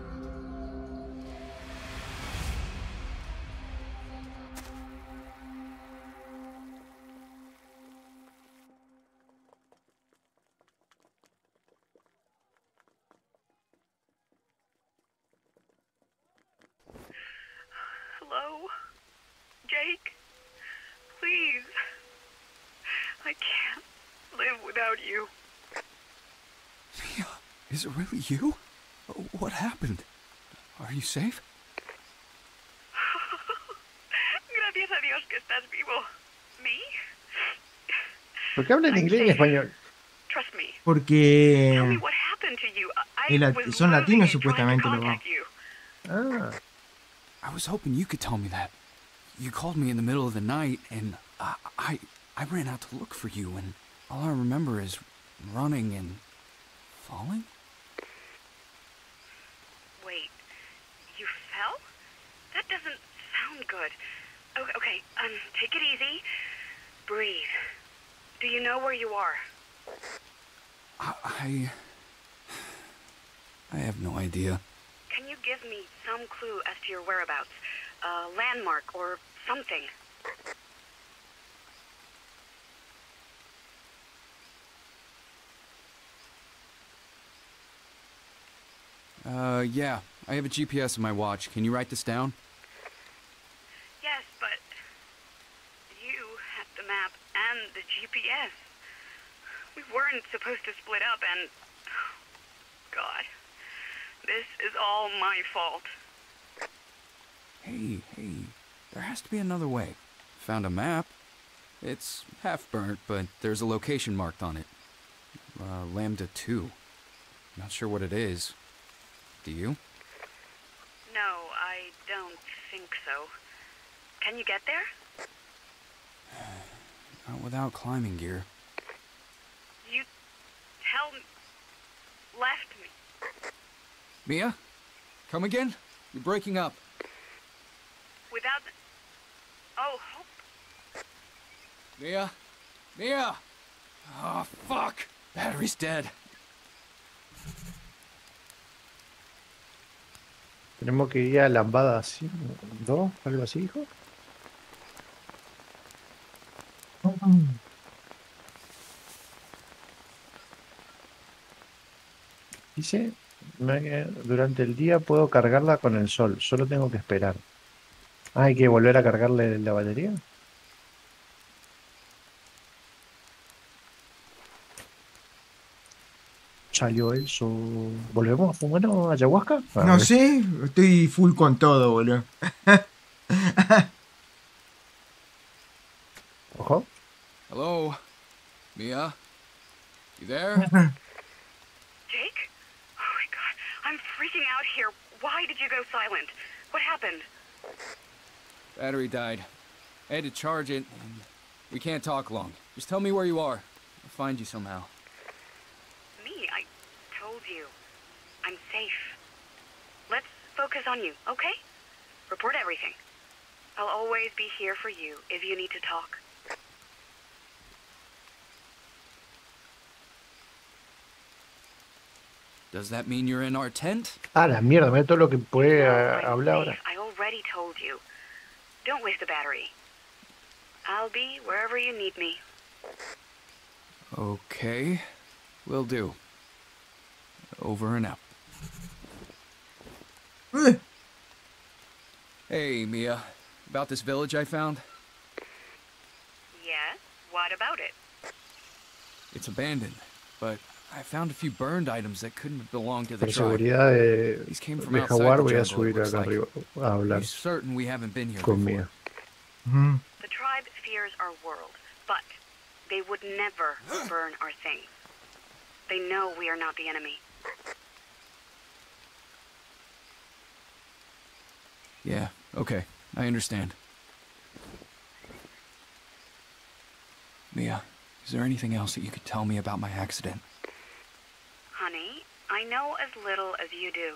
Hello? Jake? Please. I can't live without you. Mia, is it really you? What happened? Are you safe? Gracias a Dios que estás vivo. ¿Me? ¿Por qué habla en inglés y en español? Trust me. Tell me Porque what happened to you. son latinos supuestamente los dos. Ah, I was hoping you could tell me that. You called me in the middle of the night, and I ran out to look for you, and all I remember is running and falling? Wait, you fell? That doesn't sound good. Okay, take it easy. Breathe. Do you know where you are? I have no idea. Can you give me some clue as to your whereabouts? A landmark or something? Yeah. I have a GPS in my watch. Can you write this down? Yes, but you had the map and the GPS. We weren't supposed to split up and... God. This is all my fault. Hey, there has to be another way. Found a map. It's half burnt, but there's a location marked on it. Lambda 2. Not sure what it is. Do you? No, I don't think so. Can you get there? Not without climbing gear. You left me. Mia? Come again? You're breaking up. Without Oh, hope. Mia? Mia! Oh, fuck! Battery's dead. Tenemos que ir a Lambada 2, algo así, hijo. Dice, durante el día puedo cargarla con el sol, solo tengo que esperar. Ah, hay que volver a cargarle la batería. Salió eso. ¿Volvemos a fumar ayahuasca? A No ver. sé, estoy full con todo, boludo. Ojo. Hello? Mia? You there? Jake? Oh my god, I'm freaking out here. Why did you go silent? What happened? Battery died. I had to charge it, and we can't talk long. Just tell me where you are. I'll find you somehow. Me? I told you. I'm safe. Let's focus on you, okay? Report everything. I'll always be here for you if you need to talk. Does that mean you're in our tent? Ah, la mierda, mira todo lo que puede No, I'm hablar ahora. safe. I already told you. Don't waste the battery. I'll be wherever you need me. Okay. Will do. Over and out. Hey, Mia. About this village I found? Yes? What about it? It's abandoned, but I found a few burned items that couldn't have belonged to the Por tribe. seguridad These came from de outside Jaguar the voy a jungle, it subir looks acá like. arriba a hablar You certain we haven't been here con before? Mia. Ujú. The tribe fears our world, but they would never burn our things. They know we are not the enemy. Yeah, okay. I understand. Mia, is there anything else that you could tell me about my accident? Honey, I know as little as you do.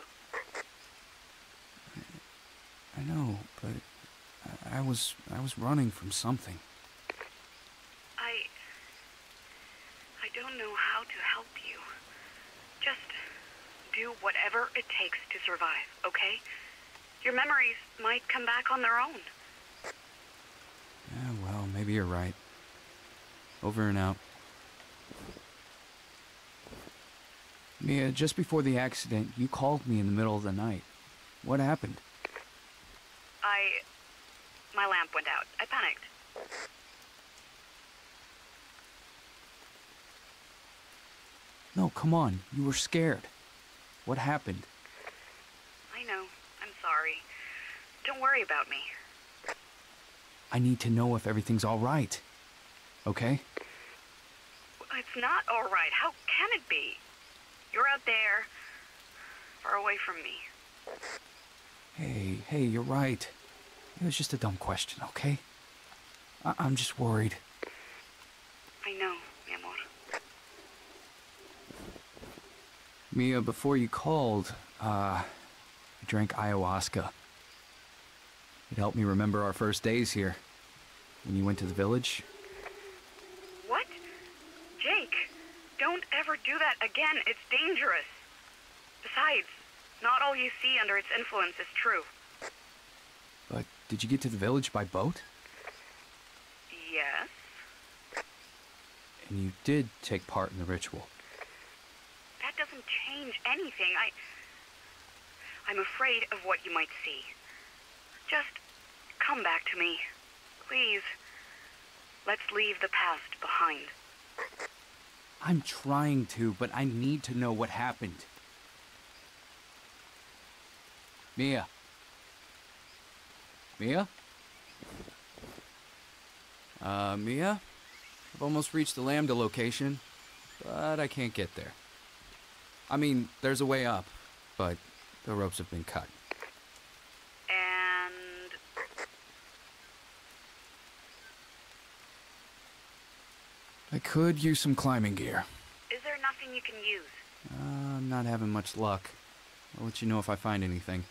I know, but I was running from something. I don't know how to help you. Just do whatever it takes to survive, okay? Your memories might come back on their own. Yeah, well, maybe you're right. Over and out. Mia, just before the accident, you called me in the middle of the night. What happened? My lamp went out. I panicked. No, come on. You were scared. What happened? I know. I'm sorry. Don't worry about me. I need to know if everything's all right. Okay? It's not all right. How can it be? You're out there, far away from me. Hey, you're right. It was just a dumb question, okay? I'm just worried. I know, mi amor. Mia, before you called, I drank ayahuasca. It helped me remember our first days here. When you went to the village. What? Jake, don't ever do that again. It's dangerous. Besides, not all you see under its influence is true. But did you get to the village by boat? Yes. And you did take part in the ritual. That doesn't change anything. I'm afraid of what you might see. Just come back to me. Please. Let's leave the past behind. I'm trying to, but I need to know what happened. Mia? Mia? Mia? I've almost reached the Lambda location, but I can't get there. I mean, there's a way up, but the ropes have been cut. And I could use some climbing gear. is there nothing you can use? I'm not having much luck. I'll let you know if I find anything.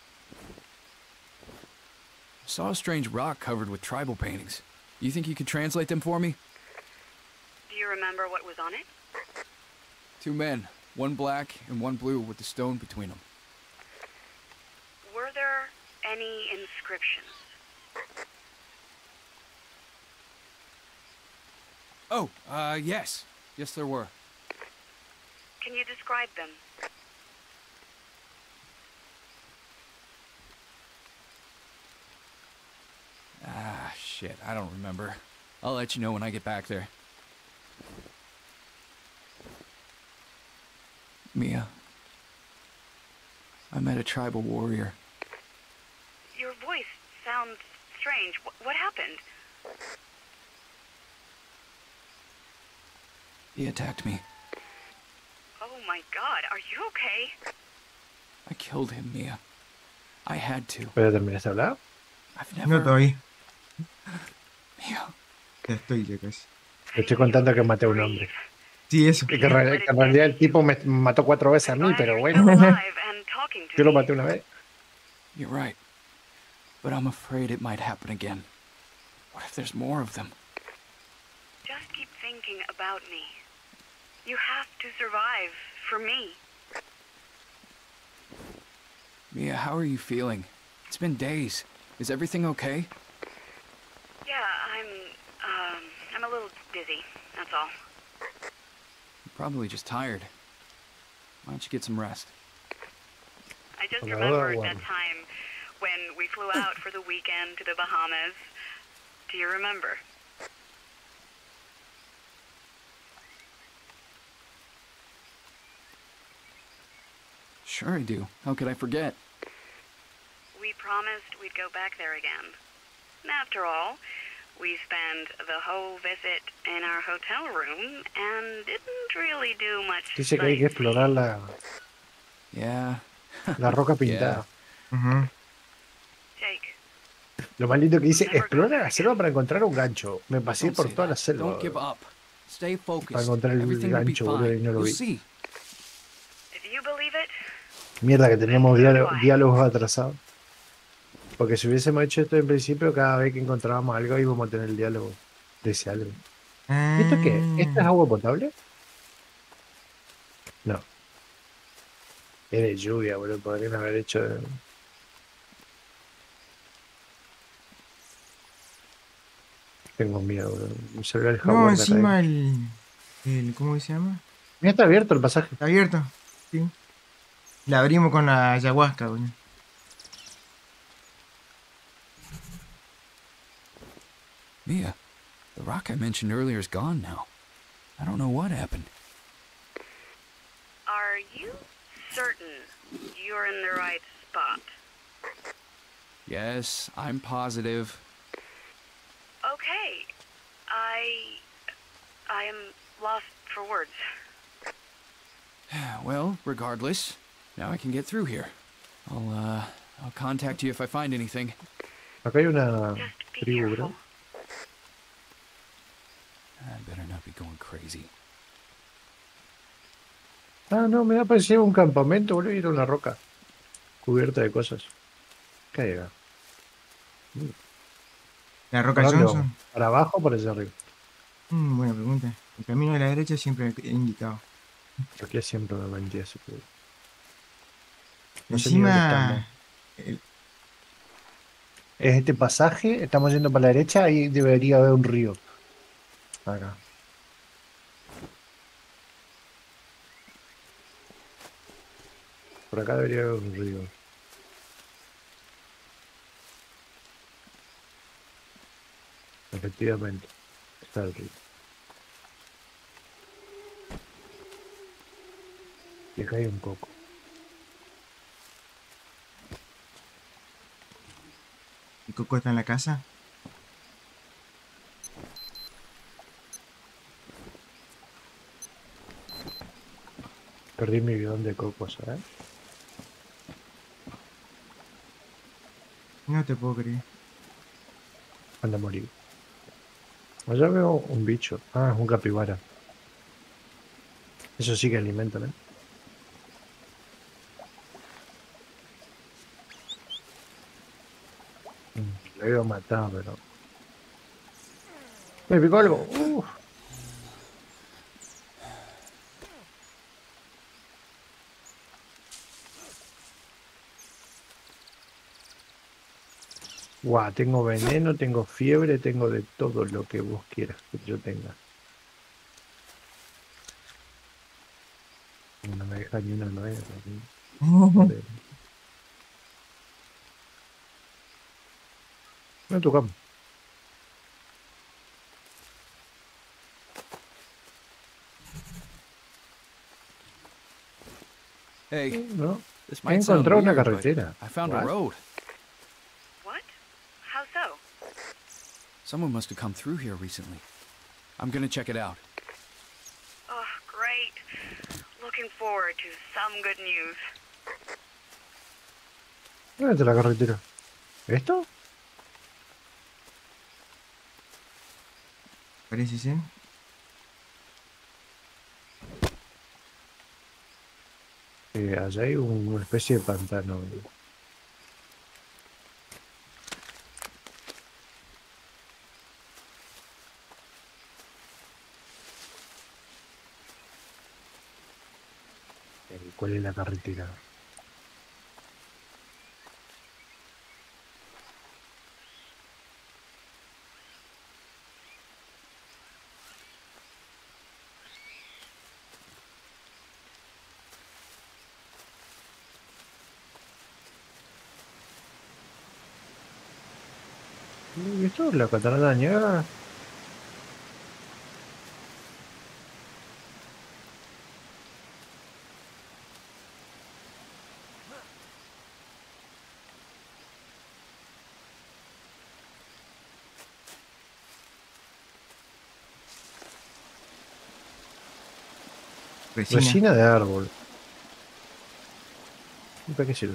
I saw a strange rock covered with tribal paintings. You think you could translate them for me? Do you remember what was on it? 2 men, one black and one blue with the stone between them. Were there any inscriptions? Oh, yes. Yes, there were. Can you describe them? Ah, shit, I don't remember. I'll let you know when I get back there. Mia, I met a tribal warrior. Your voice sounds strange. What happened? He attacked me. Oh my god, are you okay? I killed him, Mia. I had to. ¿Pero terminaste de hablar? I've No never... todavía. Mia. Ya estoy ya casi. Te estoy contando que maté a un hombre. Sí, eso. Y que en realidad el tipo me mató 4 veces a mí, pero bueno, yo lo maté una vez. You're right. But I'm afraid it might happen again. What if there's more of them? Just keep thinking about me. You have to survive for me. Mia, how are you feeling? It's been days. Is everything okay? Yeah, I'm a little dizzy, that's all. You're probably just tired. Why don't you get some rest? I just Well, remembered well. that time when we flew out for the weekend to the Bahamas. Do you remember? Sure I do. How could I forget? We promised we'd go back there again. And after all, we spent the whole visit in our hotel room and didn't really do much. Dice que hay que explorar Yeah. la roca pintada. Ujú. Jake, Lo más lindo que dice, explora la selva para encontrar un gancho. Me pasé Don't por say toda la that. selva. Don't give up. Stay focused. Para encontrar el Everything will be gancho, boludo, y fine. no lo You'll vi. see. if you believe it, Mierda que teníamos diálogos atrasados. Porque si hubiésemos hecho esto en principio, cada vez que encontrábamos algo íbamos a tener el diálogo de ese algo. ¿Y esto qué? ¿Esto es agua potable? No. Es de lluvia, boludo. Podrían haber hecho... Tengo miedo, boludo. Me salió el No, jaguar de encima acá. ¿cómo se llama? Mira, está abierto el pasaje. Está abierto. Sí. La abrimos con la ayahuasca, boludo. Mia, the rock I mentioned earlier is gone now. I don't know what happened. are you certain you're in the right spot? Yes, I'm positive. Okay. I am lost for words. Well, regardless, now I can get through here. I'll contact you if I find anything. Acá hay una Just be tribu, careful. bro. I better not be going crazy. Ah, no, me ha parecido un campamento, boludo, y era una roca cubierta de cosas. ¿Qué hay acá? La Roca ¿Para dónde Johnson. vamos? ¿Para abajo o para allá arriba? Buena pregunta. El camino de la derecha siempre he indicado. Aquí siempre me mentí así que... No sé ni dónde Encima, estamos. Es este pasaje, estamos yendo para la derecha, ahí debería haber un río. Acá. Por acá debería haber un río. Efectivamente, está el río. Y acá hay un coco. Coco está en la casa. Perdí mi bidón de coco, ¿sabes? No te puedo creer. Anda a morir. Allá veo un bicho. Ah, es un capibara. Eso sí que alimentan, ¿eh? Lo iba a matar, pero... ¡Me picó algo! ¡Uf! Guau, tengo veneno, tengo fiebre, tengo de todo lo que vos quieras que yo tenga. No me deja ni una nuez. Joder. No tocamos. Hey, No. this He might sound encontrado una weird, but carretera. I found a What? road. What? How so? Someone must have come through here recently. I'm gonna check it out. Oh, great. Looking forward to some good news. ¿Dónde está la carretera? ¿Esto? Parece ser. Allá hay una especie de pantano. ¿Cuál es la carretera? ¿Y esto es la catarata de Niágara? Resina. Resina de árbol. ¿Y para qué sirve?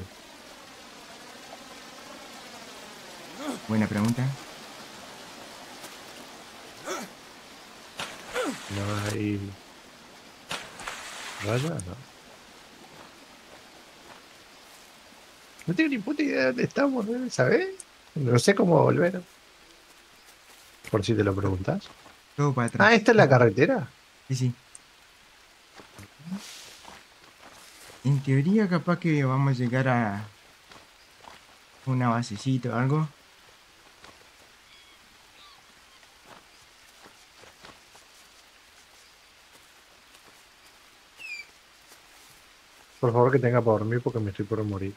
Buena pregunta. No hay... ¿Raya? No. No tengo ni puta idea de dónde estamos, ¿no? ¿Sabes? No sé cómo volver. Por si te lo preguntas. Todo para atrás. Ah, ¿esta es la carretera? Sí, sí. En teoría, capaz que vamos a llegar a una basecita o algo. Por favor, que tenga para dormir porque me estoy por morir.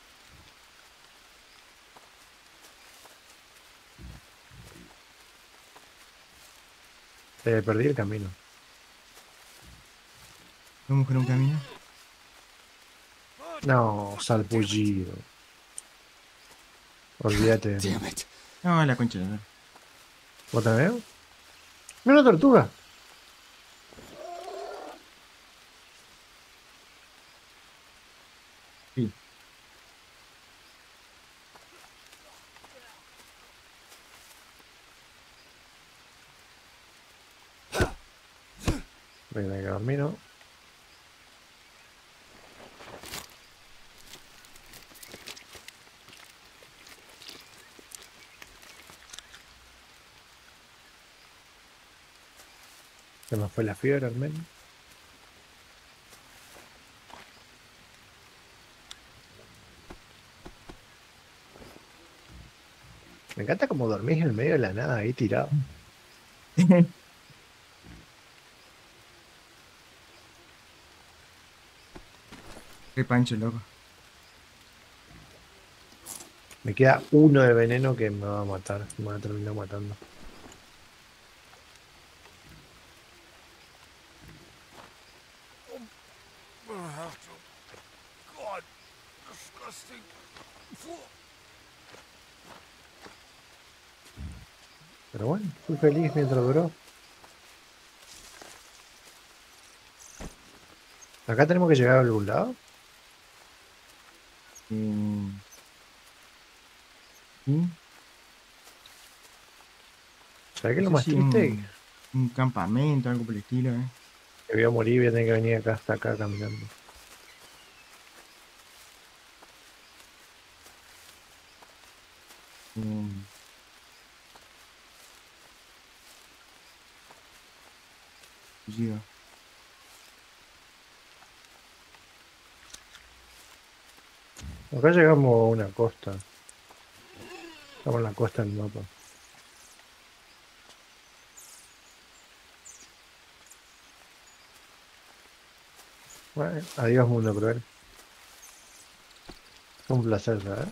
Perdí el camino. Vamos por un camino. No, salpullido. Olvídate de mí. Damn it. No, la concha de la lora. ¿Otra vez? ¡Mira una tortuga! Sí. Venga, que dormir, ¿no? Se me fue la fiebre al menos. Me encanta como dormís en el medio de la nada ahí tirado. Qué pancho, loco. Me queda uno de veneno que me va a matar. Me va a terminar matando. Pero bueno, fui feliz mientras duró. Acá tenemos que llegar a algún lado. Sí. ¿Sabes qué es No lo sé más si triste? un campamento, algo por el estilo, ¿eh? Que voy a morir y voy a tener que venir acá hasta acá caminando. Mm, sí, Acá llegamos a una costa. Estamos en la costa del mapa. Bueno, adiós mundo cruel. Fue un placer, ¿sabes?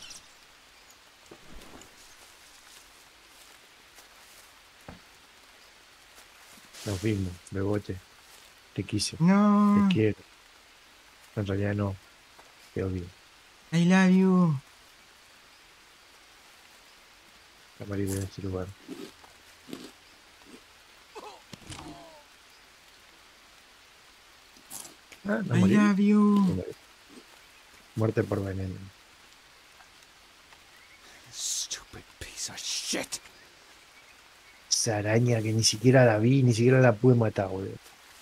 Nos vimos, Bebote. Te quise, te No, quiero. En realidad no, te odio. I love you. A morir en este lugar. Ah, no I morí. love you. Muerte por veneno. Stupid piece of shit. Esa araña que ni siquiera la vi, ni siquiera la pude matar, boludo.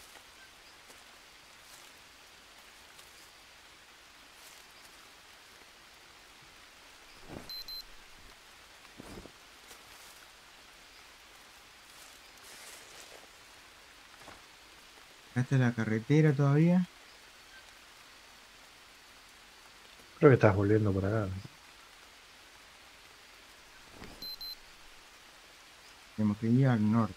Acá está la carretera todavía. Creo que estás volviendo por acá. Tenemos que ir al norte.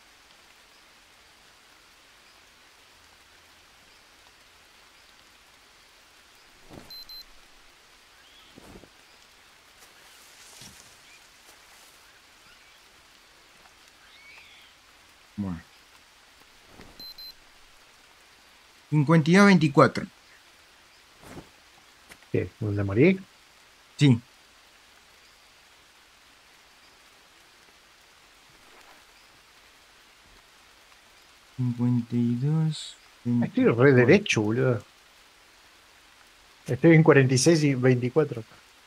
Bueno. 52-24. ¿Qué? ¿Dónde morí? Sí. Estoy re derecho, boludo. Estoy en 46 y 24.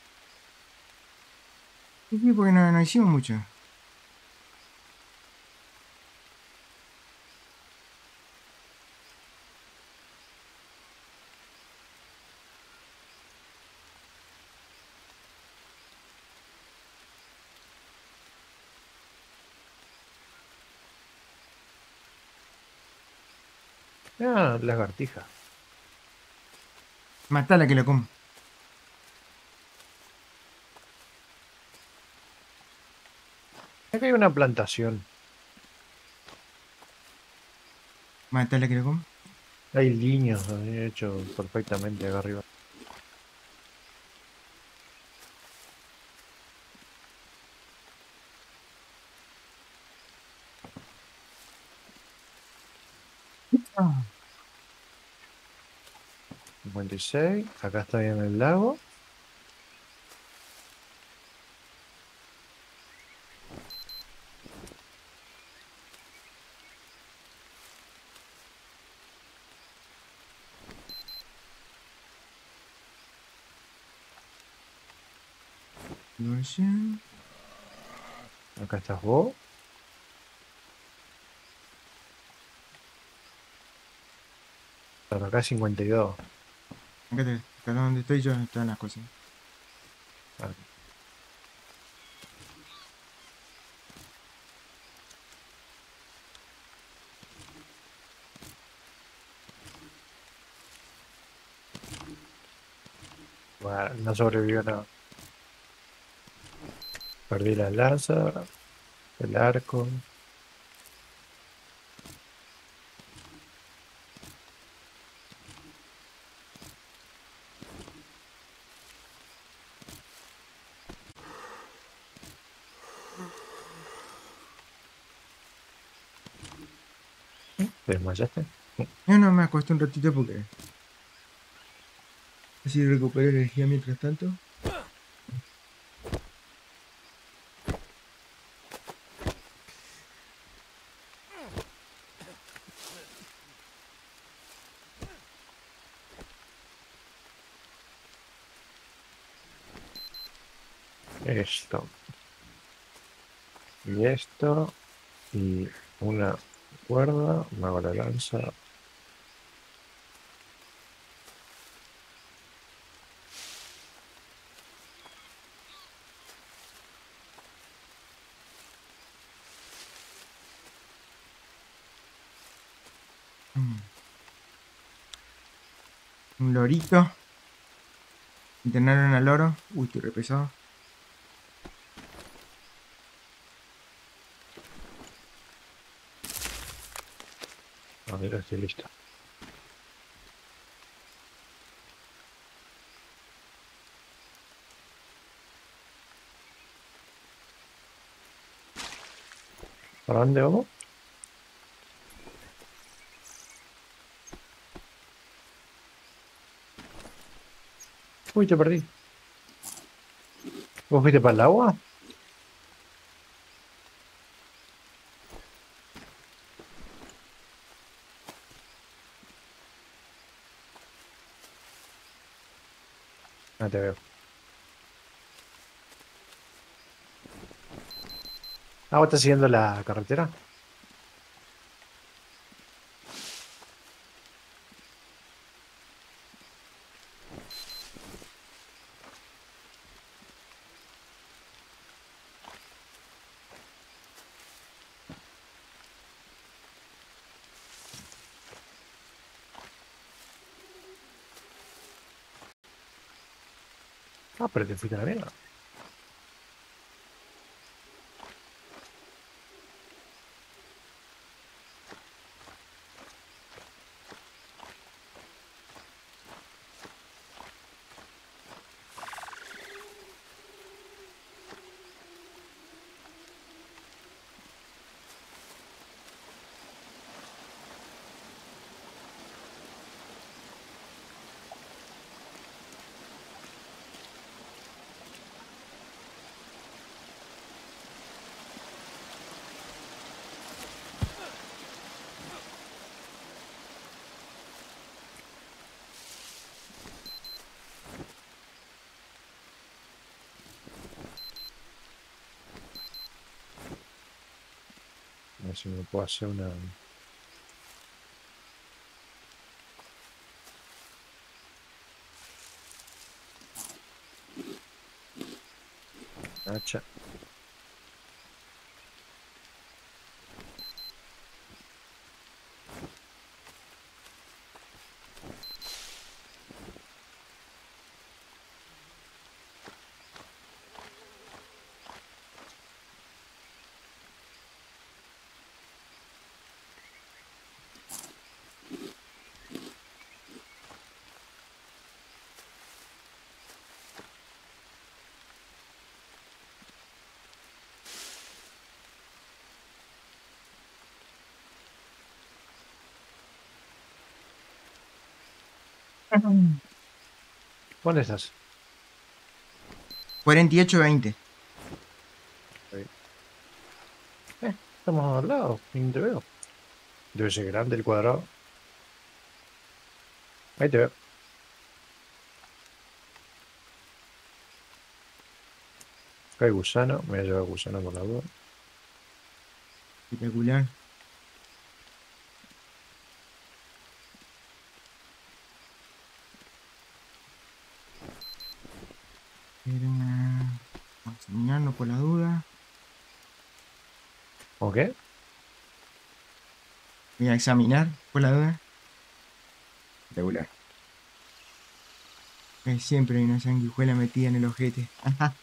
Sí, porque no hicimos mucho. Ah, lagartija. Matala que la como. Acá hay una plantación. Matala que la como. Hay líneas hecho perfectamente acá arriba. Ah. 56. Acá está bien el lago. Diversión. Acá estás vos. Pero acá 52. Acá donde estoy yo están las cosas. Ah, bueno, no sobrevivió nada. Perdí la lanza, el arco. ¿Te desmayaste? No, me acosté un ratito porque así recupero energía mientras tanto. Esto. Y esto. Y una cuerda. Me hago la lanza. Mm. Un lorito. Internaron al loro. Uy, estoy re pesado. A ver, estoy listo. ¿Para dónde vamos? Uy, te perdí. ¿Vos fuiste para el agua? Ah, te veo. Ah, ¿vos estás siguiendo la carretera? Ah, pero te fuiste a la mierda. A ver si me puedo hacer una... hacha. ¿Dónde estás? 48-20. Ahí. Estamos al lado. Ni te veo. Debe ser grande el cuadrado. Ahí te veo. Acá hay gusano. Me voy a llevar gusano por la duda. Espectacular. Vamos a examinarlo por la duda. ¿O qué? Voy a examinar por la duda. Espectacular. Siempre hay una sanguijuela metida en el ojete. Ajá.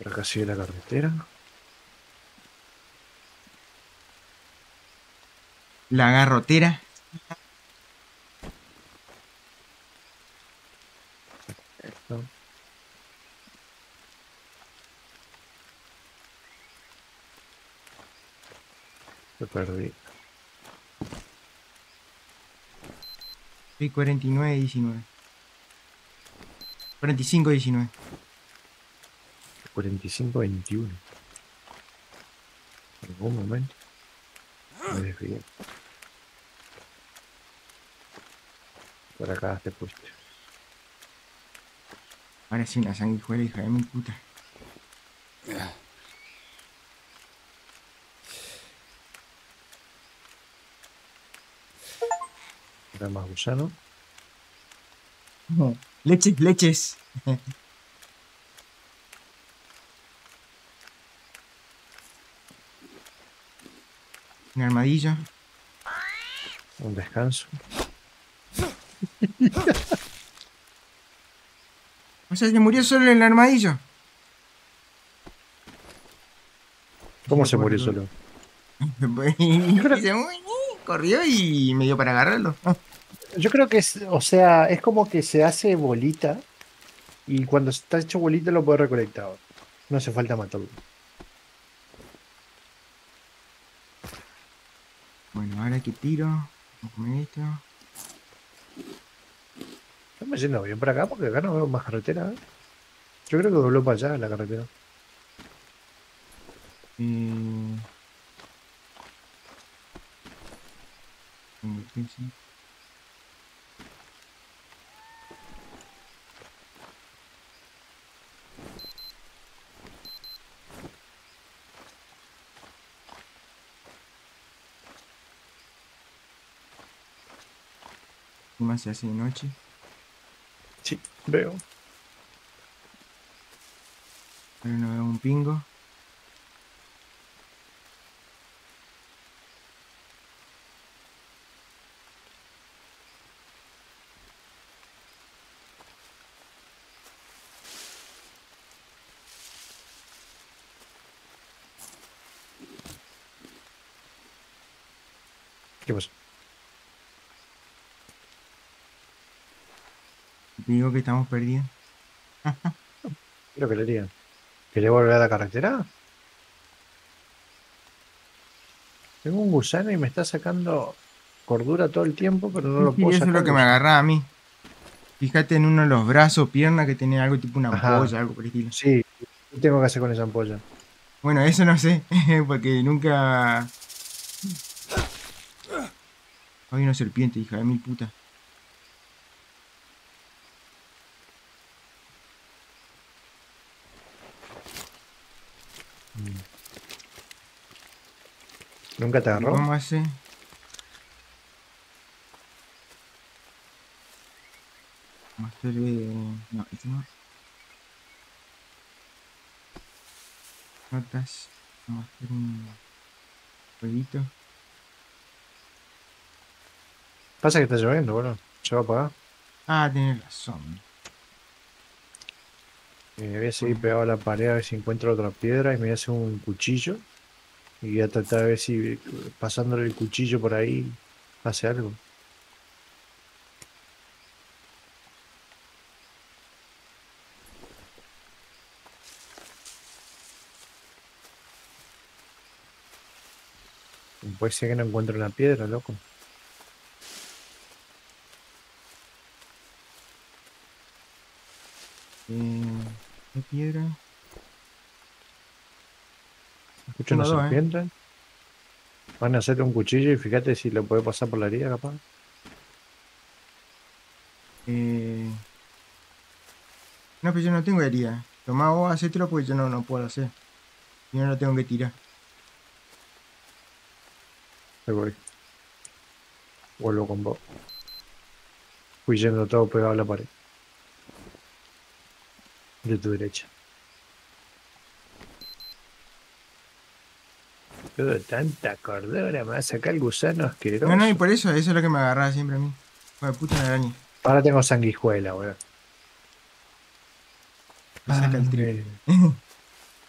Por acá sigue la carretera. La garrotera. Esto. Me perdí. Sí, 49-19. 45-19. 45-21. En algún momento me desvié. Por acá te fuiste. Ahora sí, una sanguijuela, hija de mi puta. Acá más gusano. Leches, leches. Un armadillo. Un descanso. O sea, se murió solo en el armadillo. ¿Cómo Sí, se por murió todo. solo? Y corrió y me dio para agarrarlo. Yo creo que es, o sea, es como que se hace bolita y cuando está hecho bolita lo puede recolectar. No hace falta matarlo. Bueno, ahora que tiro. Vamos a comer esto. Estamos yendo bien por acá porque acá no veo más carretera. ¿Eh? Yo creo que dobló para allá la carretera. Eh, ¿Cómo se hace de noche? Sí, veo. Ahora no veo un pingo. ¿Qué pasó? Digo que estamos perdidos. Creo que le harían. ¿Querés volver a la carretera? Tengo un gusano y me está sacando cordura todo el tiempo, pero no lo Sí, puedo eso es sacar. lo que me agarraba a mí. Fíjate en uno de los brazos, pierna, que tenía algo tipo una Ajá. ampolla, algo por el estilo. Sí, ¿qué tengo que hacer con esa ampolla? Bueno, eso no sé, porque nunca... Hay una serpiente, hija de mil puta. ¿Nunca te agarró? ¿Cómo hace? Vamos a hacer... No, esto no. Notas. Vamos a hacer un... jueguito. Pasa que está lloviendo, bueno, se va a apagar. Ah, tenés razón. Voy a seguir pegado a la pared a ver si encuentro otra piedra y me voy a hacer un cuchillo. Y voy a tratar de ver si pasándole el cuchillo por ahí hace algo. Puede ser que no encuentre una piedra, loco. ¿Qué piedra? Escucho una Tengo dos, serpiente. Van a hacerte un cuchillo y fíjate si lo puede pasar por la herida, capaz. No, pero yo no tengo herida. Tomá vos, hacételo porque yo no puedo hacer. Si no, lo tengo que tirar. Ahí voy. Vuelvo con vos. Fui yendo todo pegado a la pared. De tu derecha. Todo tanta cordura, me va a sacar el gusano asqueroso. No, y por eso es lo que me agarraba siempre a mí. Hijo de puta, una araña. Ahora tengo sanguijuela, weón. Me saca el Ay. triple.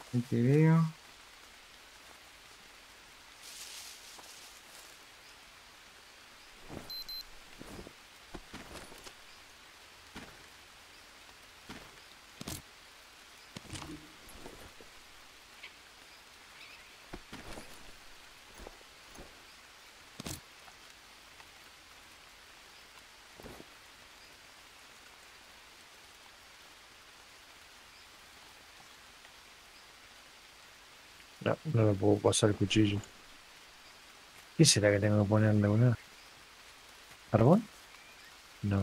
Ahí te veo. No, no me puedo pasar el cuchillo. ¿Qué será que tengo que ponerle una? ¿Carbón? No.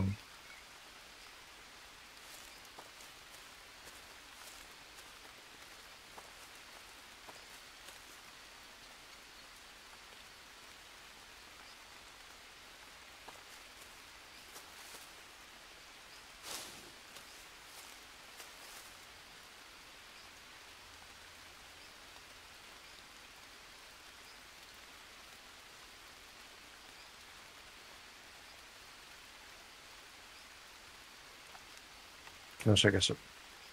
No sé qué hacer.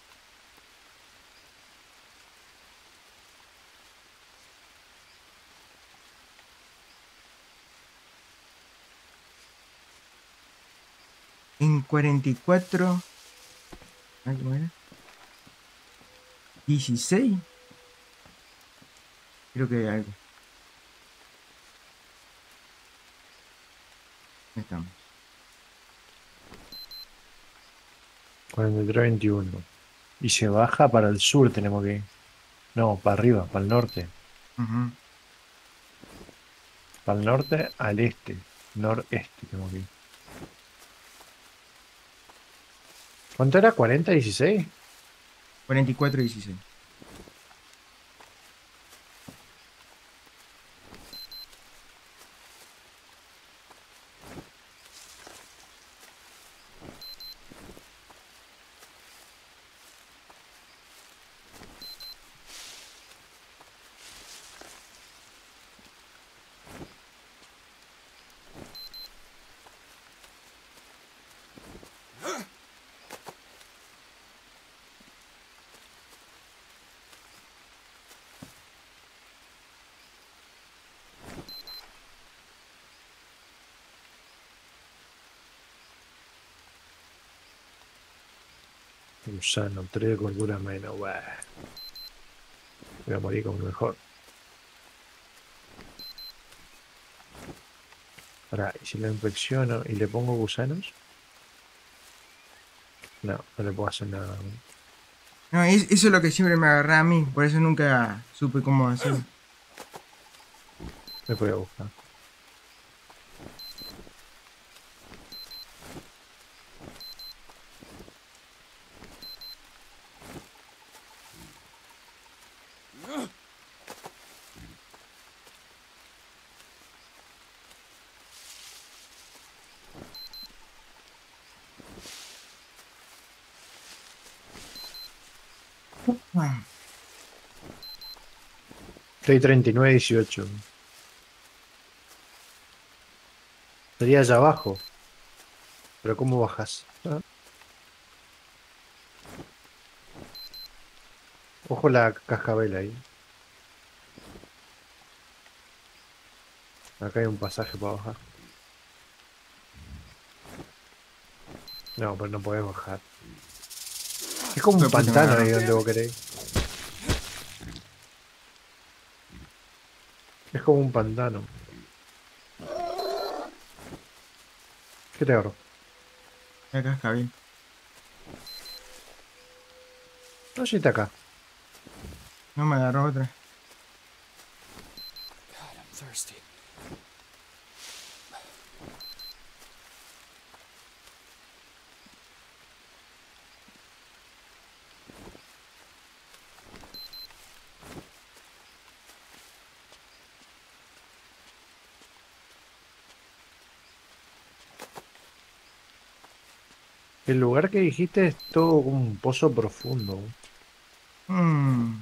En 44. Ay, ¿cómo era? 16. Creo que hay algo. Ahí estamos. 43-21. Y se baja para el sur, tenemos que ir. No, para arriba, para el norte. Ujú. Para el norte, al este. Noreste, tenemos que ir. ¿Cuánto era? ¿40-16? 44-16. Gusano, 3 de cordura menos. Buah. Voy a morir como el mejor. Ahora, ¿y si lo infecciono y le pongo gusanos? No, no le puedo hacer nada. No, eso es lo que siempre me agarra a mí. Por eso nunca supe cómo hacer. Me voy a buscar. Ah, Estoy 39-18. Sería allá abajo. Pero ¿cómo bajas? Ah, ojo la cascabel ahí. Acá hay un pasaje para bajar. No, pero no podés bajar. Es como un Hijo de puta, me pantano ahí agarró. donde vos querés. Es como un pantano. ¿Qué te agarró? Acá está bien. No, sí está acá. No me agarró otra. God, I'm thirsty. El lugar que dijiste es todo como un pozo profundo. Mm,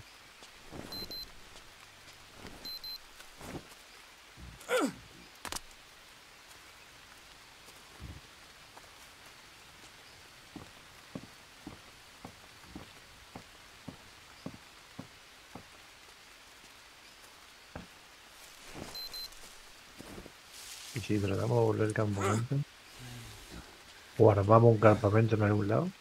si tratamos de volver al campamento. O armamos un campamento en algún lado.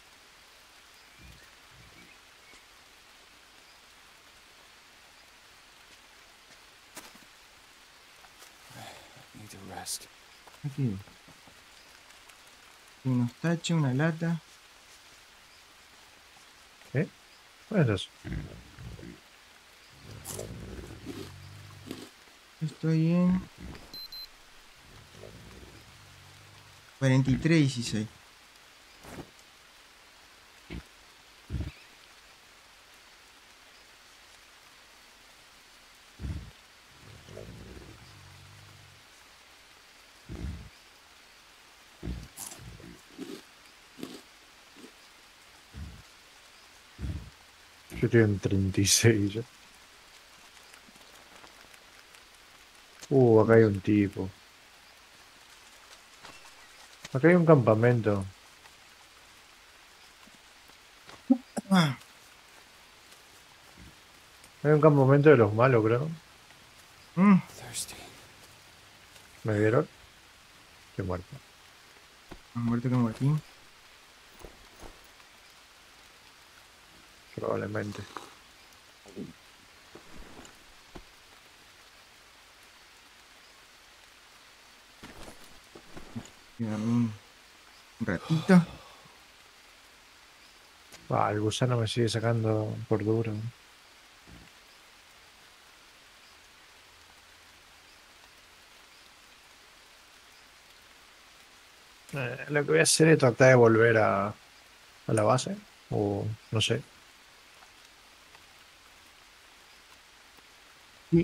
Need to rest. Aquí. Unos tachos, una lata. ¿Qué es eso? Estoy en 43:16. Yo estoy en 36 ya. Acá hay un tipo. Acá hay un campamento. Ah, Hay un campamento de los malos, creo. Thirsty. ¿Me vieron? Estoy muerto. más muerto que Martín. Probablemente. Quedan un ratito. El gusano me sigue sacando por duro. Lo que voy a hacer es tratar de volver a la base. O no sé. Sí.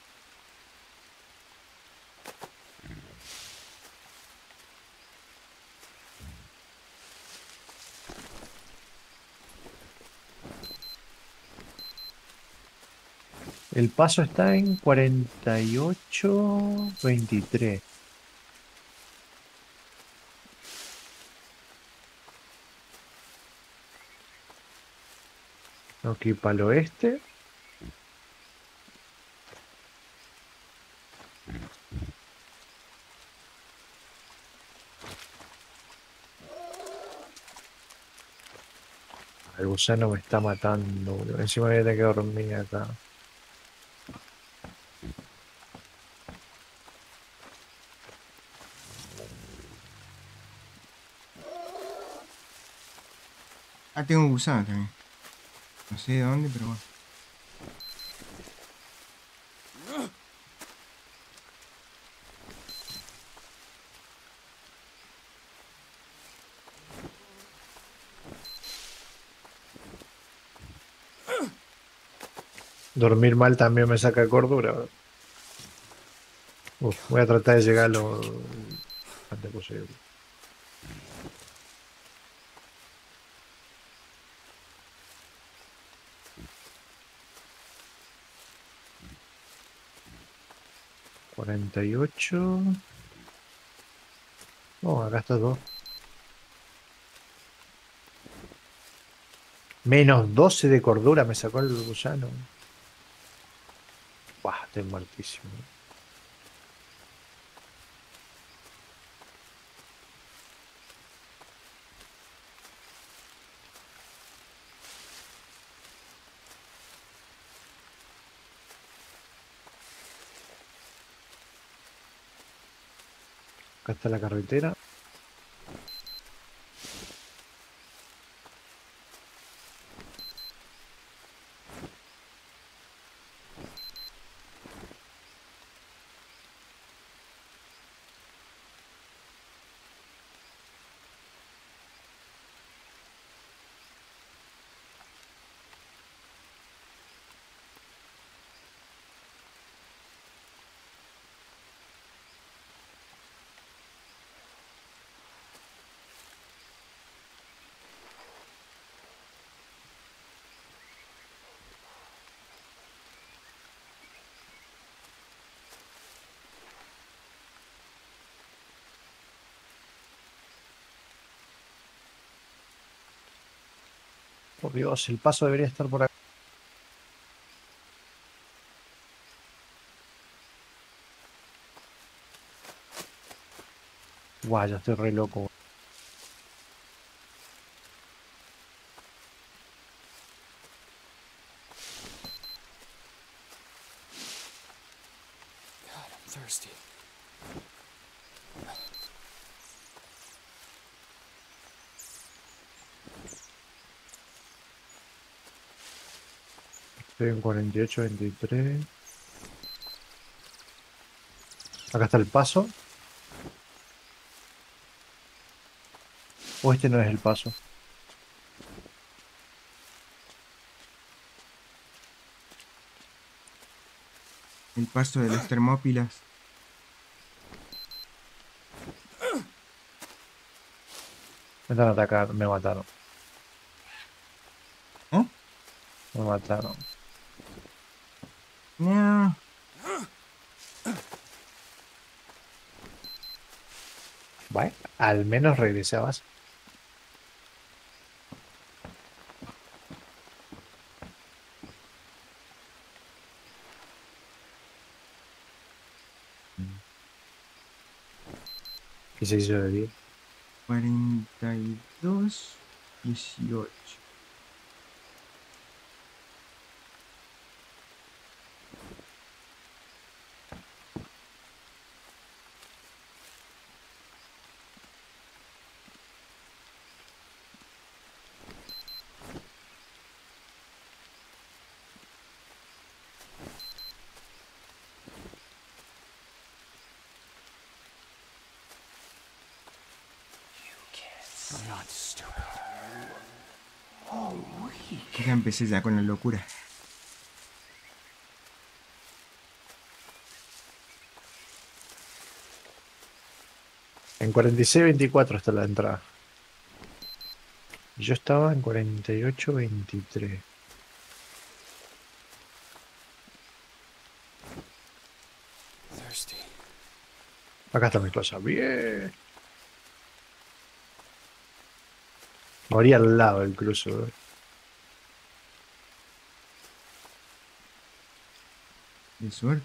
El paso está en 48-23. Aquí para el oeste. El gusano me está matando, boludo. Encima voy a tener que dormir acá. Ah, tengo un gusano también. No sé de dónde, pero bueno. Dormir mal también me saca cordura. Voy a tratar de llegar lo antes posible. ¿48? Acá está todo. -12 de cordura me sacó el gusano. Buah, estoy muertísimo. Acá está la carretera. Por Dios, el paso debería estar por acá. Buah, ya estoy re loco. God, I'm thirsty. Estoy en 48, 23. Acá está el paso. O este no es el paso. El paso de las Termópilas. Me están atacando, me mataron. ¿Eh? Me mataron. No. Bueno, al menos regresé a base. ¿Qué se hizo de día? 42, 18. I'm not stupid. Ya empecé ya con la locura. En 46-24 está la entrada. Yo estaba en 48-23. Thirsty. Acá está mi cosa. Bien. Morí al lado del cruzo. De suerte.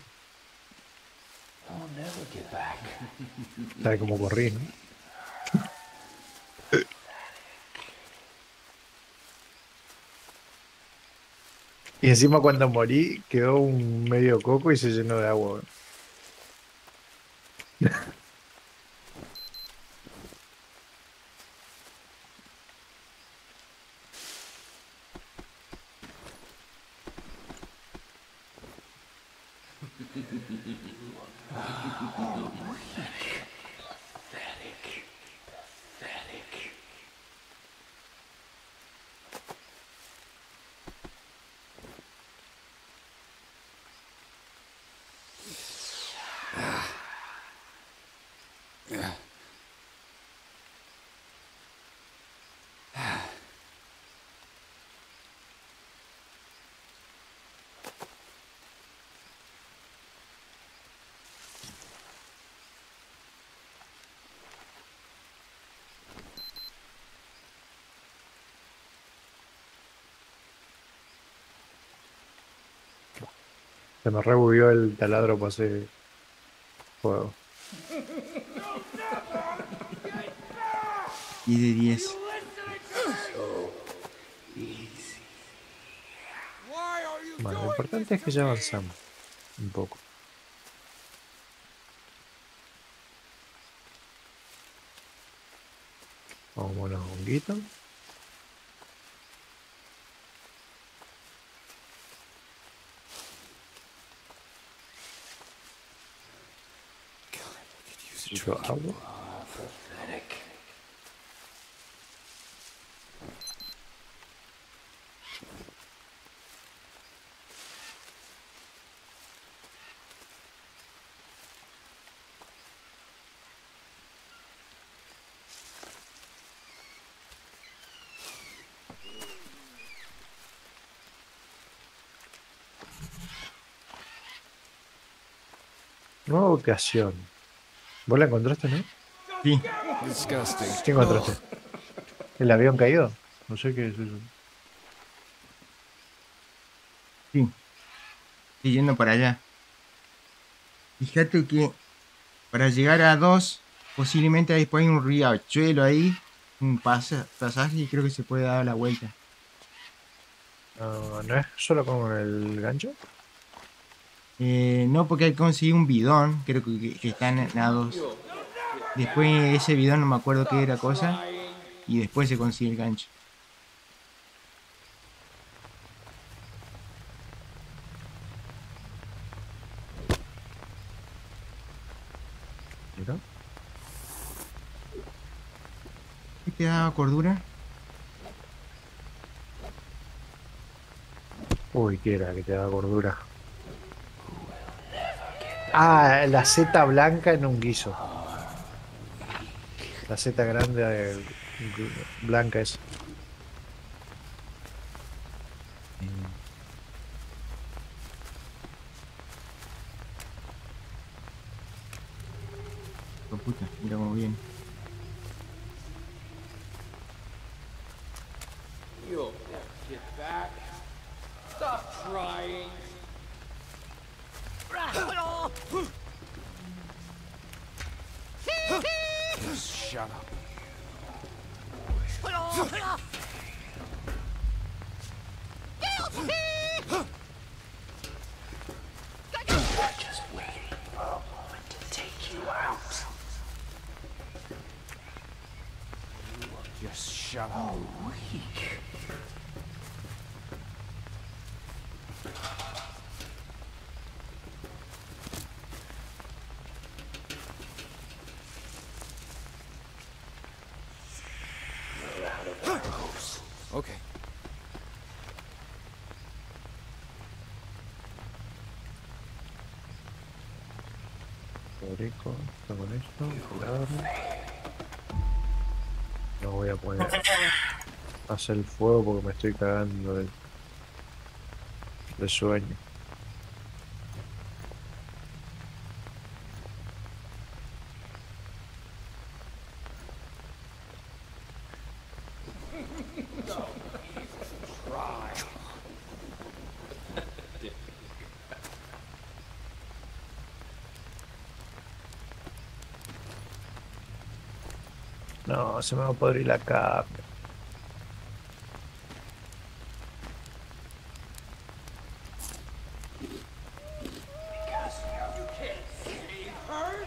Tal como corrí, ¿no? Y encima cuando morí quedó un medio coco y se llenó de agua. Se me rebugueó el taladro para hacer fuego. Y de 10. Bueno, lo importante es que ya avanzamos un poco. Vamos a unos honguitos. Mucho agua. Nueva ubicación. ¿Vos la encontraste, no? Sí. Disgusting. ¿Qué encontraste? ¿El avión caído? No sé qué es eso. Sí. Estoy yendo para allá. Fíjate que para llegar a 2 Posiblemente después hay un riachuelo ahí, un pasaje y creo que se puede dar la vuelta. No, no es solo con el gancho. No, porque hay que conseguir un bidón, creo que están a dos. Después ese bidón no me acuerdo qué era cosa, y después se consigue el gancho. Mira. ¿Qué te daba cordura? Uy, ¿qué era que te da gordura? Ah, la seta blanca en un guiso. La seta grande blanca es. Oh, puta, mira cómo viene. You'll never get back. Stop trying. Just shut up. Just waiting for a moment to take you out. Just shut up. Weak. You're out of arrows. Okay. Fabrico, esto con esto, cuidado. No voy a poner hacer el fuego porque me estoy cagando de sueño. No, se me va a podrir la carne. Because you can't save her.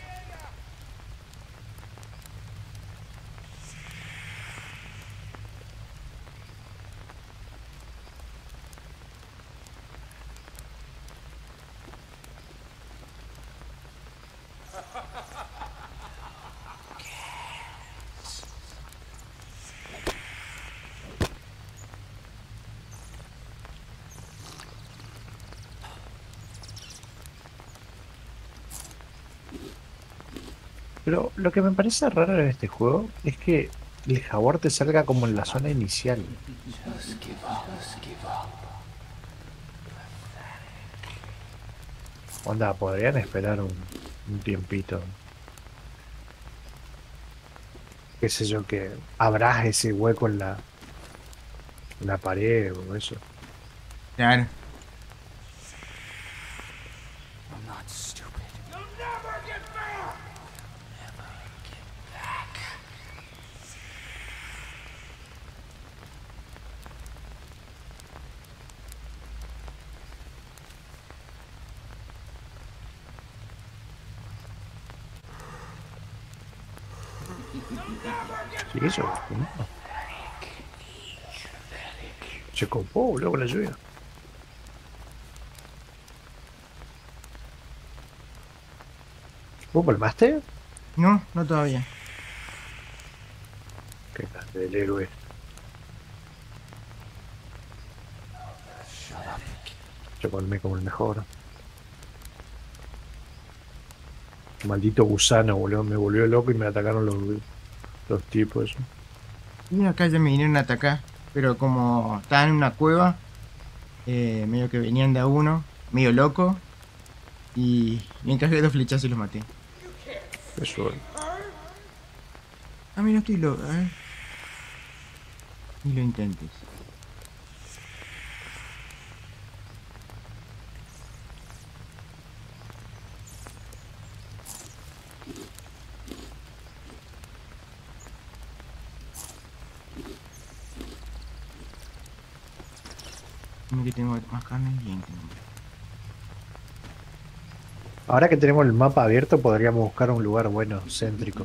Pero lo que me parece raro en este juego es que el jaguar te salga como en la zona inicial. Just give up. Just give up. Onda, podrían esperar un tiempito. Qué sé yo, que abras ese hueco en la pared o eso. Claro. I'm not stupid. You'll never get back. Sí, eso. ¿No? Se copó, luego la lluvia. ¿Vos palmaste? No, no todavía. Qué grande del héroe. Yo palmé como el mejor. Maldito gusano, boludo. Me volvió loco y me atacaron los tipos. Y acá ya me vinieron a atacar, pero como estaban en una cueva, medio que venían de a uno, medio loco, y me encargué 2 flechazos y los maté. Eso. Ah, mira, estoy loco, a ver. Ni lo intentes. Dime que tengo más carne y 20 nomás. Ahora que tenemos el mapa abierto, podríamos buscar un lugar bueno, céntrico,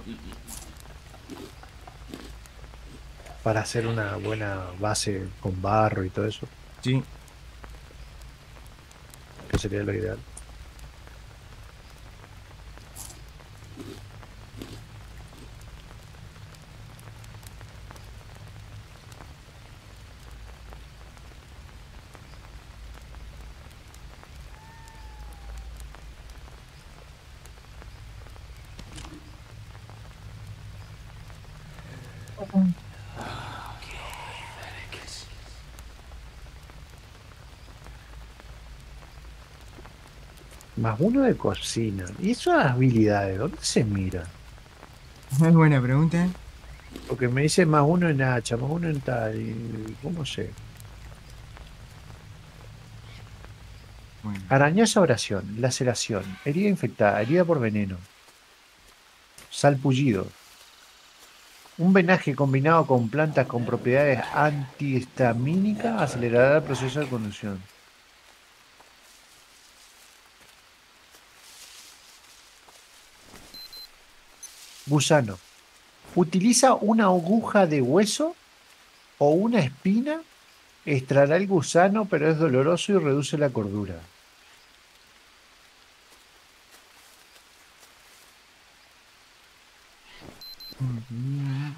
para hacer una buena base con barro y todo eso, Sí, que sería lo ideal. Más uno de cocina. ¿Y esas habilidades? ¿Dónde se mira? es buena pregunta. Porque me dice más uno en hacha, más uno en tal. ¿Cómo sé? Bueno, Arañosa oración, laceración, herida infectada, herida por veneno, salpullido. Un venaje combinado con plantas con propiedades antihistamínicas acelerará el proceso de conducción. Gusano. Utiliza una aguja de hueso o una espina, extraerá el gusano, pero es doloroso y reduce la cordura. sería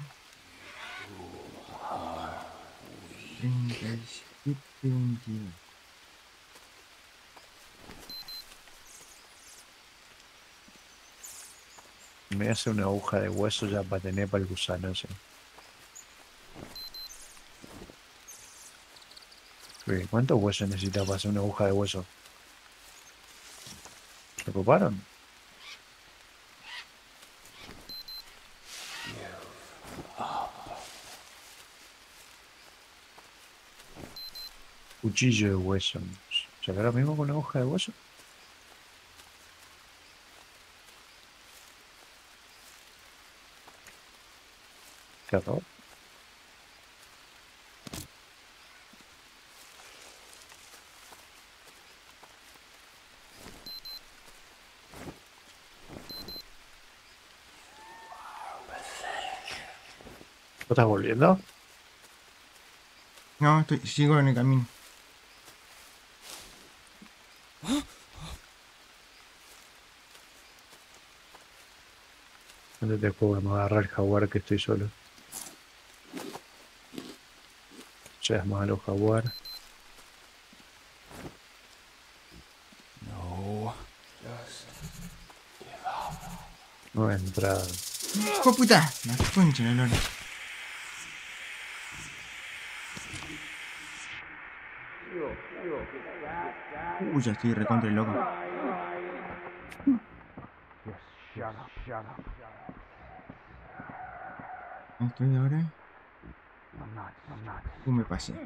37, 22. Me hace una aguja de hueso ya para tener para el gusano ese. ¿Cuántos huesos necesitas para hacer una aguja de hueso? ¿Se ocuparon? Cuchillo de hueso. ¿Será lo mismo con una hoja de hueso? Qué horror. ¿No estás volviendo? No, sigo en el camino. ¿Dónde te puedo me agarrar el jaguar que estoy solo? Seas malo, jaguar. No. Nueva entrada. ¡Hijo de puta! La concha de la lora. Ya estoy recontra loco. ¿Dónde estoy ahora? Me pasé.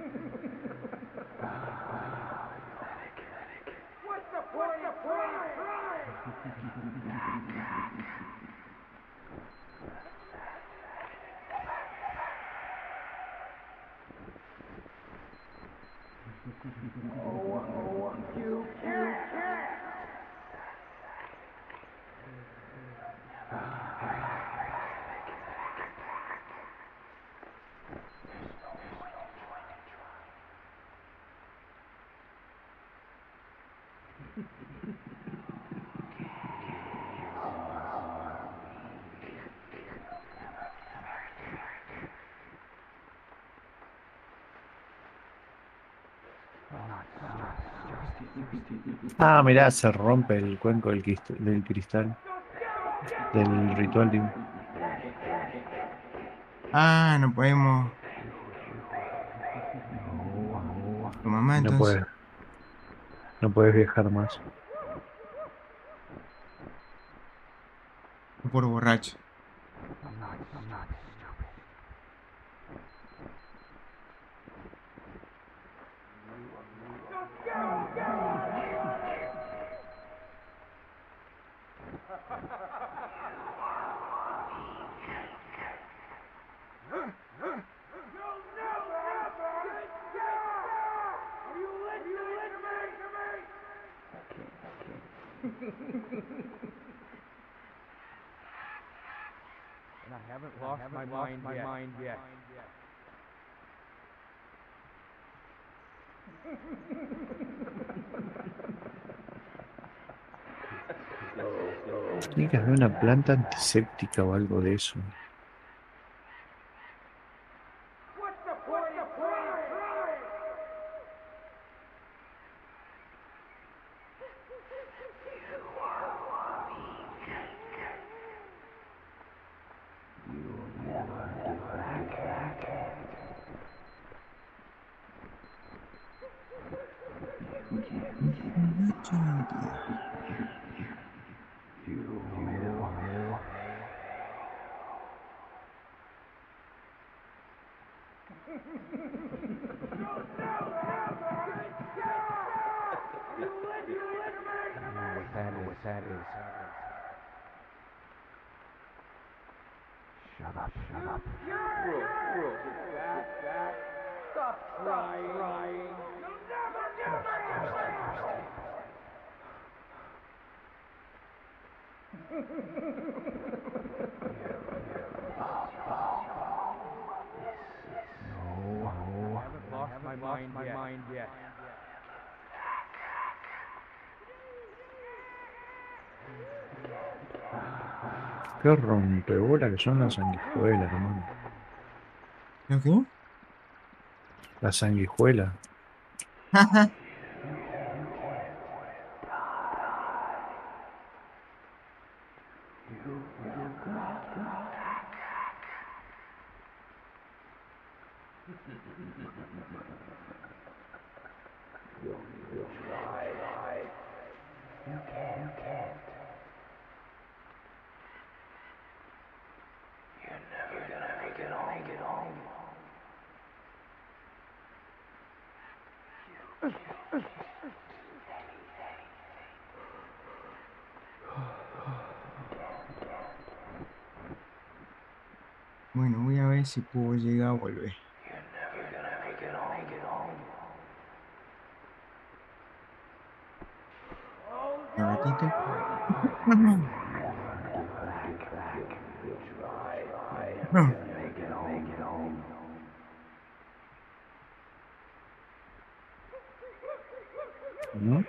Ah, mirá, se rompe el cuenco del cristal. Del ritual, digo. Ah, no podemos. Tu mamá Y no entonces. puedes, no puedes viajar más. Por borracho. And I haven't lost my mind yet. Tiene que haber una planta antiséptica o algo de eso. What that is. Shut up. Stop crying. No, I haven't lost my mind yet. Qué rompebola que son las sanguijuelas, hermano. ¿Lo qué? Las sanguijuelas. Bueno, voy a ver si puedo llegar a volver. Un ratito. ¿No?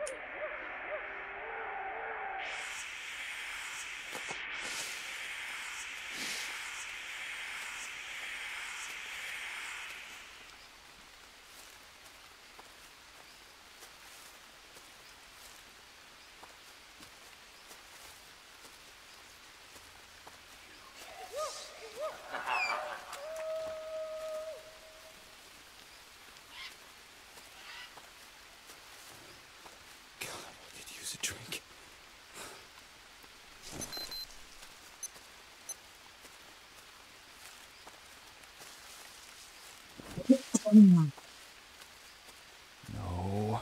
Could use a drink. No.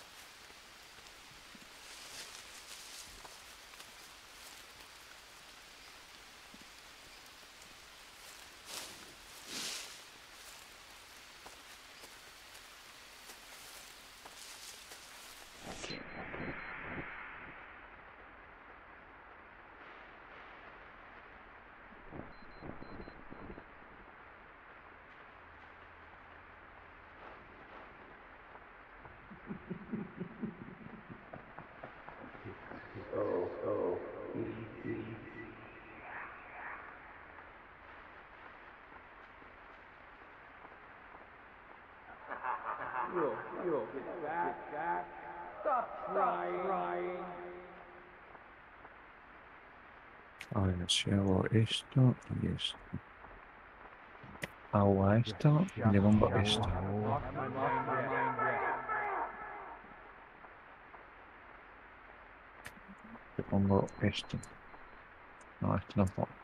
A ver, si hago esto y esto. Hago a esto y le pongo esto. Le pongo esto. No, esto no pongo.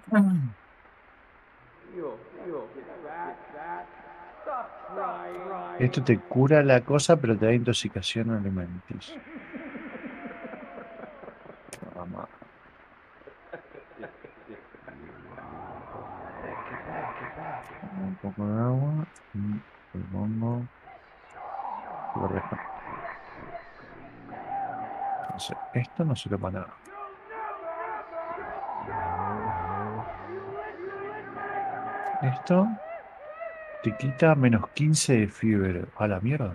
Esto te cura la cosa, pero te da intoxicación alimenticia. Vamos. Un poco de agua y le pongo. Lo dejo. Entonces, esto no sirve para nada. Esto te quita menos 15 de fiebre. A la mierda.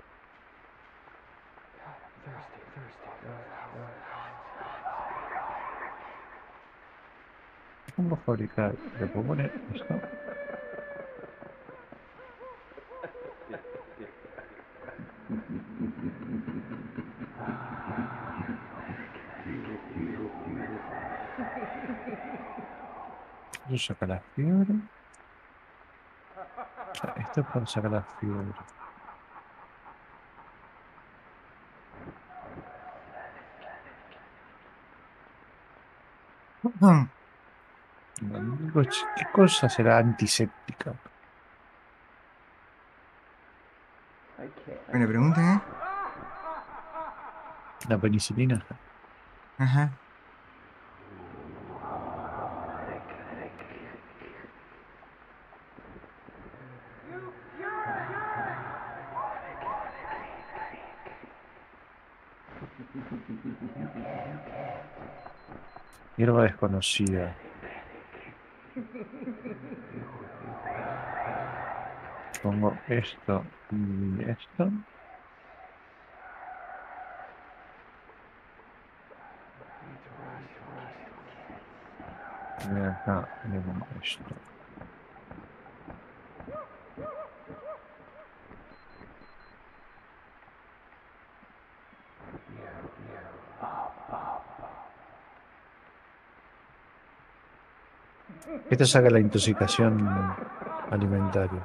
¿Cómo fabricar? ¿Le puedo poner esto? Eso saca la fiebre. O sea, esto es para sacar la fiebre. ¿Qué cosa será antiséptica? Buena pregunta, ¿eh? La penicilina. Ajá. Hierba desconocida. Pongo esto y esto. Y acá le pongo esto. Esto saca la intoxicación alimentaria.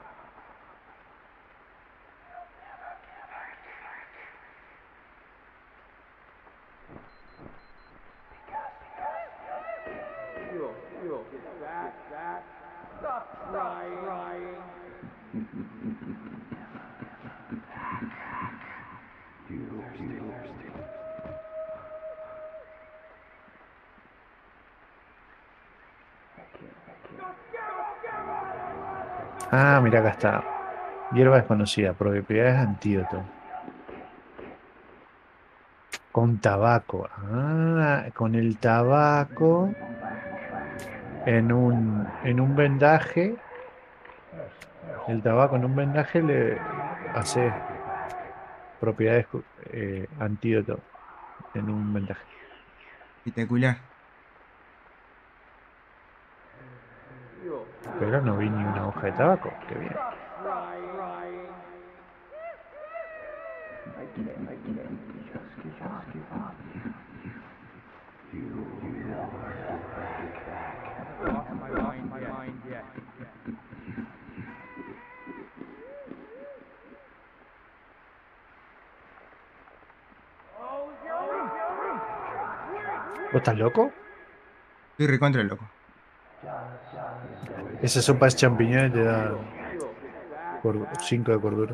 Ah, mira, acá está. Hierba desconocida, propiedades antídoto. Con tabaco. Ah, con el tabaco en un vendaje. El tabaco en un vendaje le hace propiedades antídoto en un vendaje. Espectacular. Pero no vi ni una hoja de tabaco. Qué bien. ¿Vos estás loco? Estoy recontra loco. Esa sopa de champiñones te da 5 de cordura.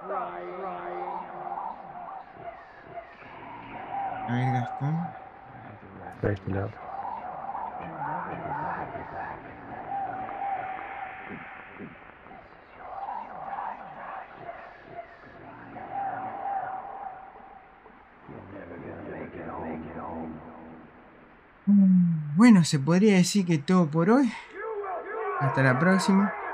A ver, Gastón. De este lado. Bueno, se podría decir que todo por hoy. Hasta la próxima.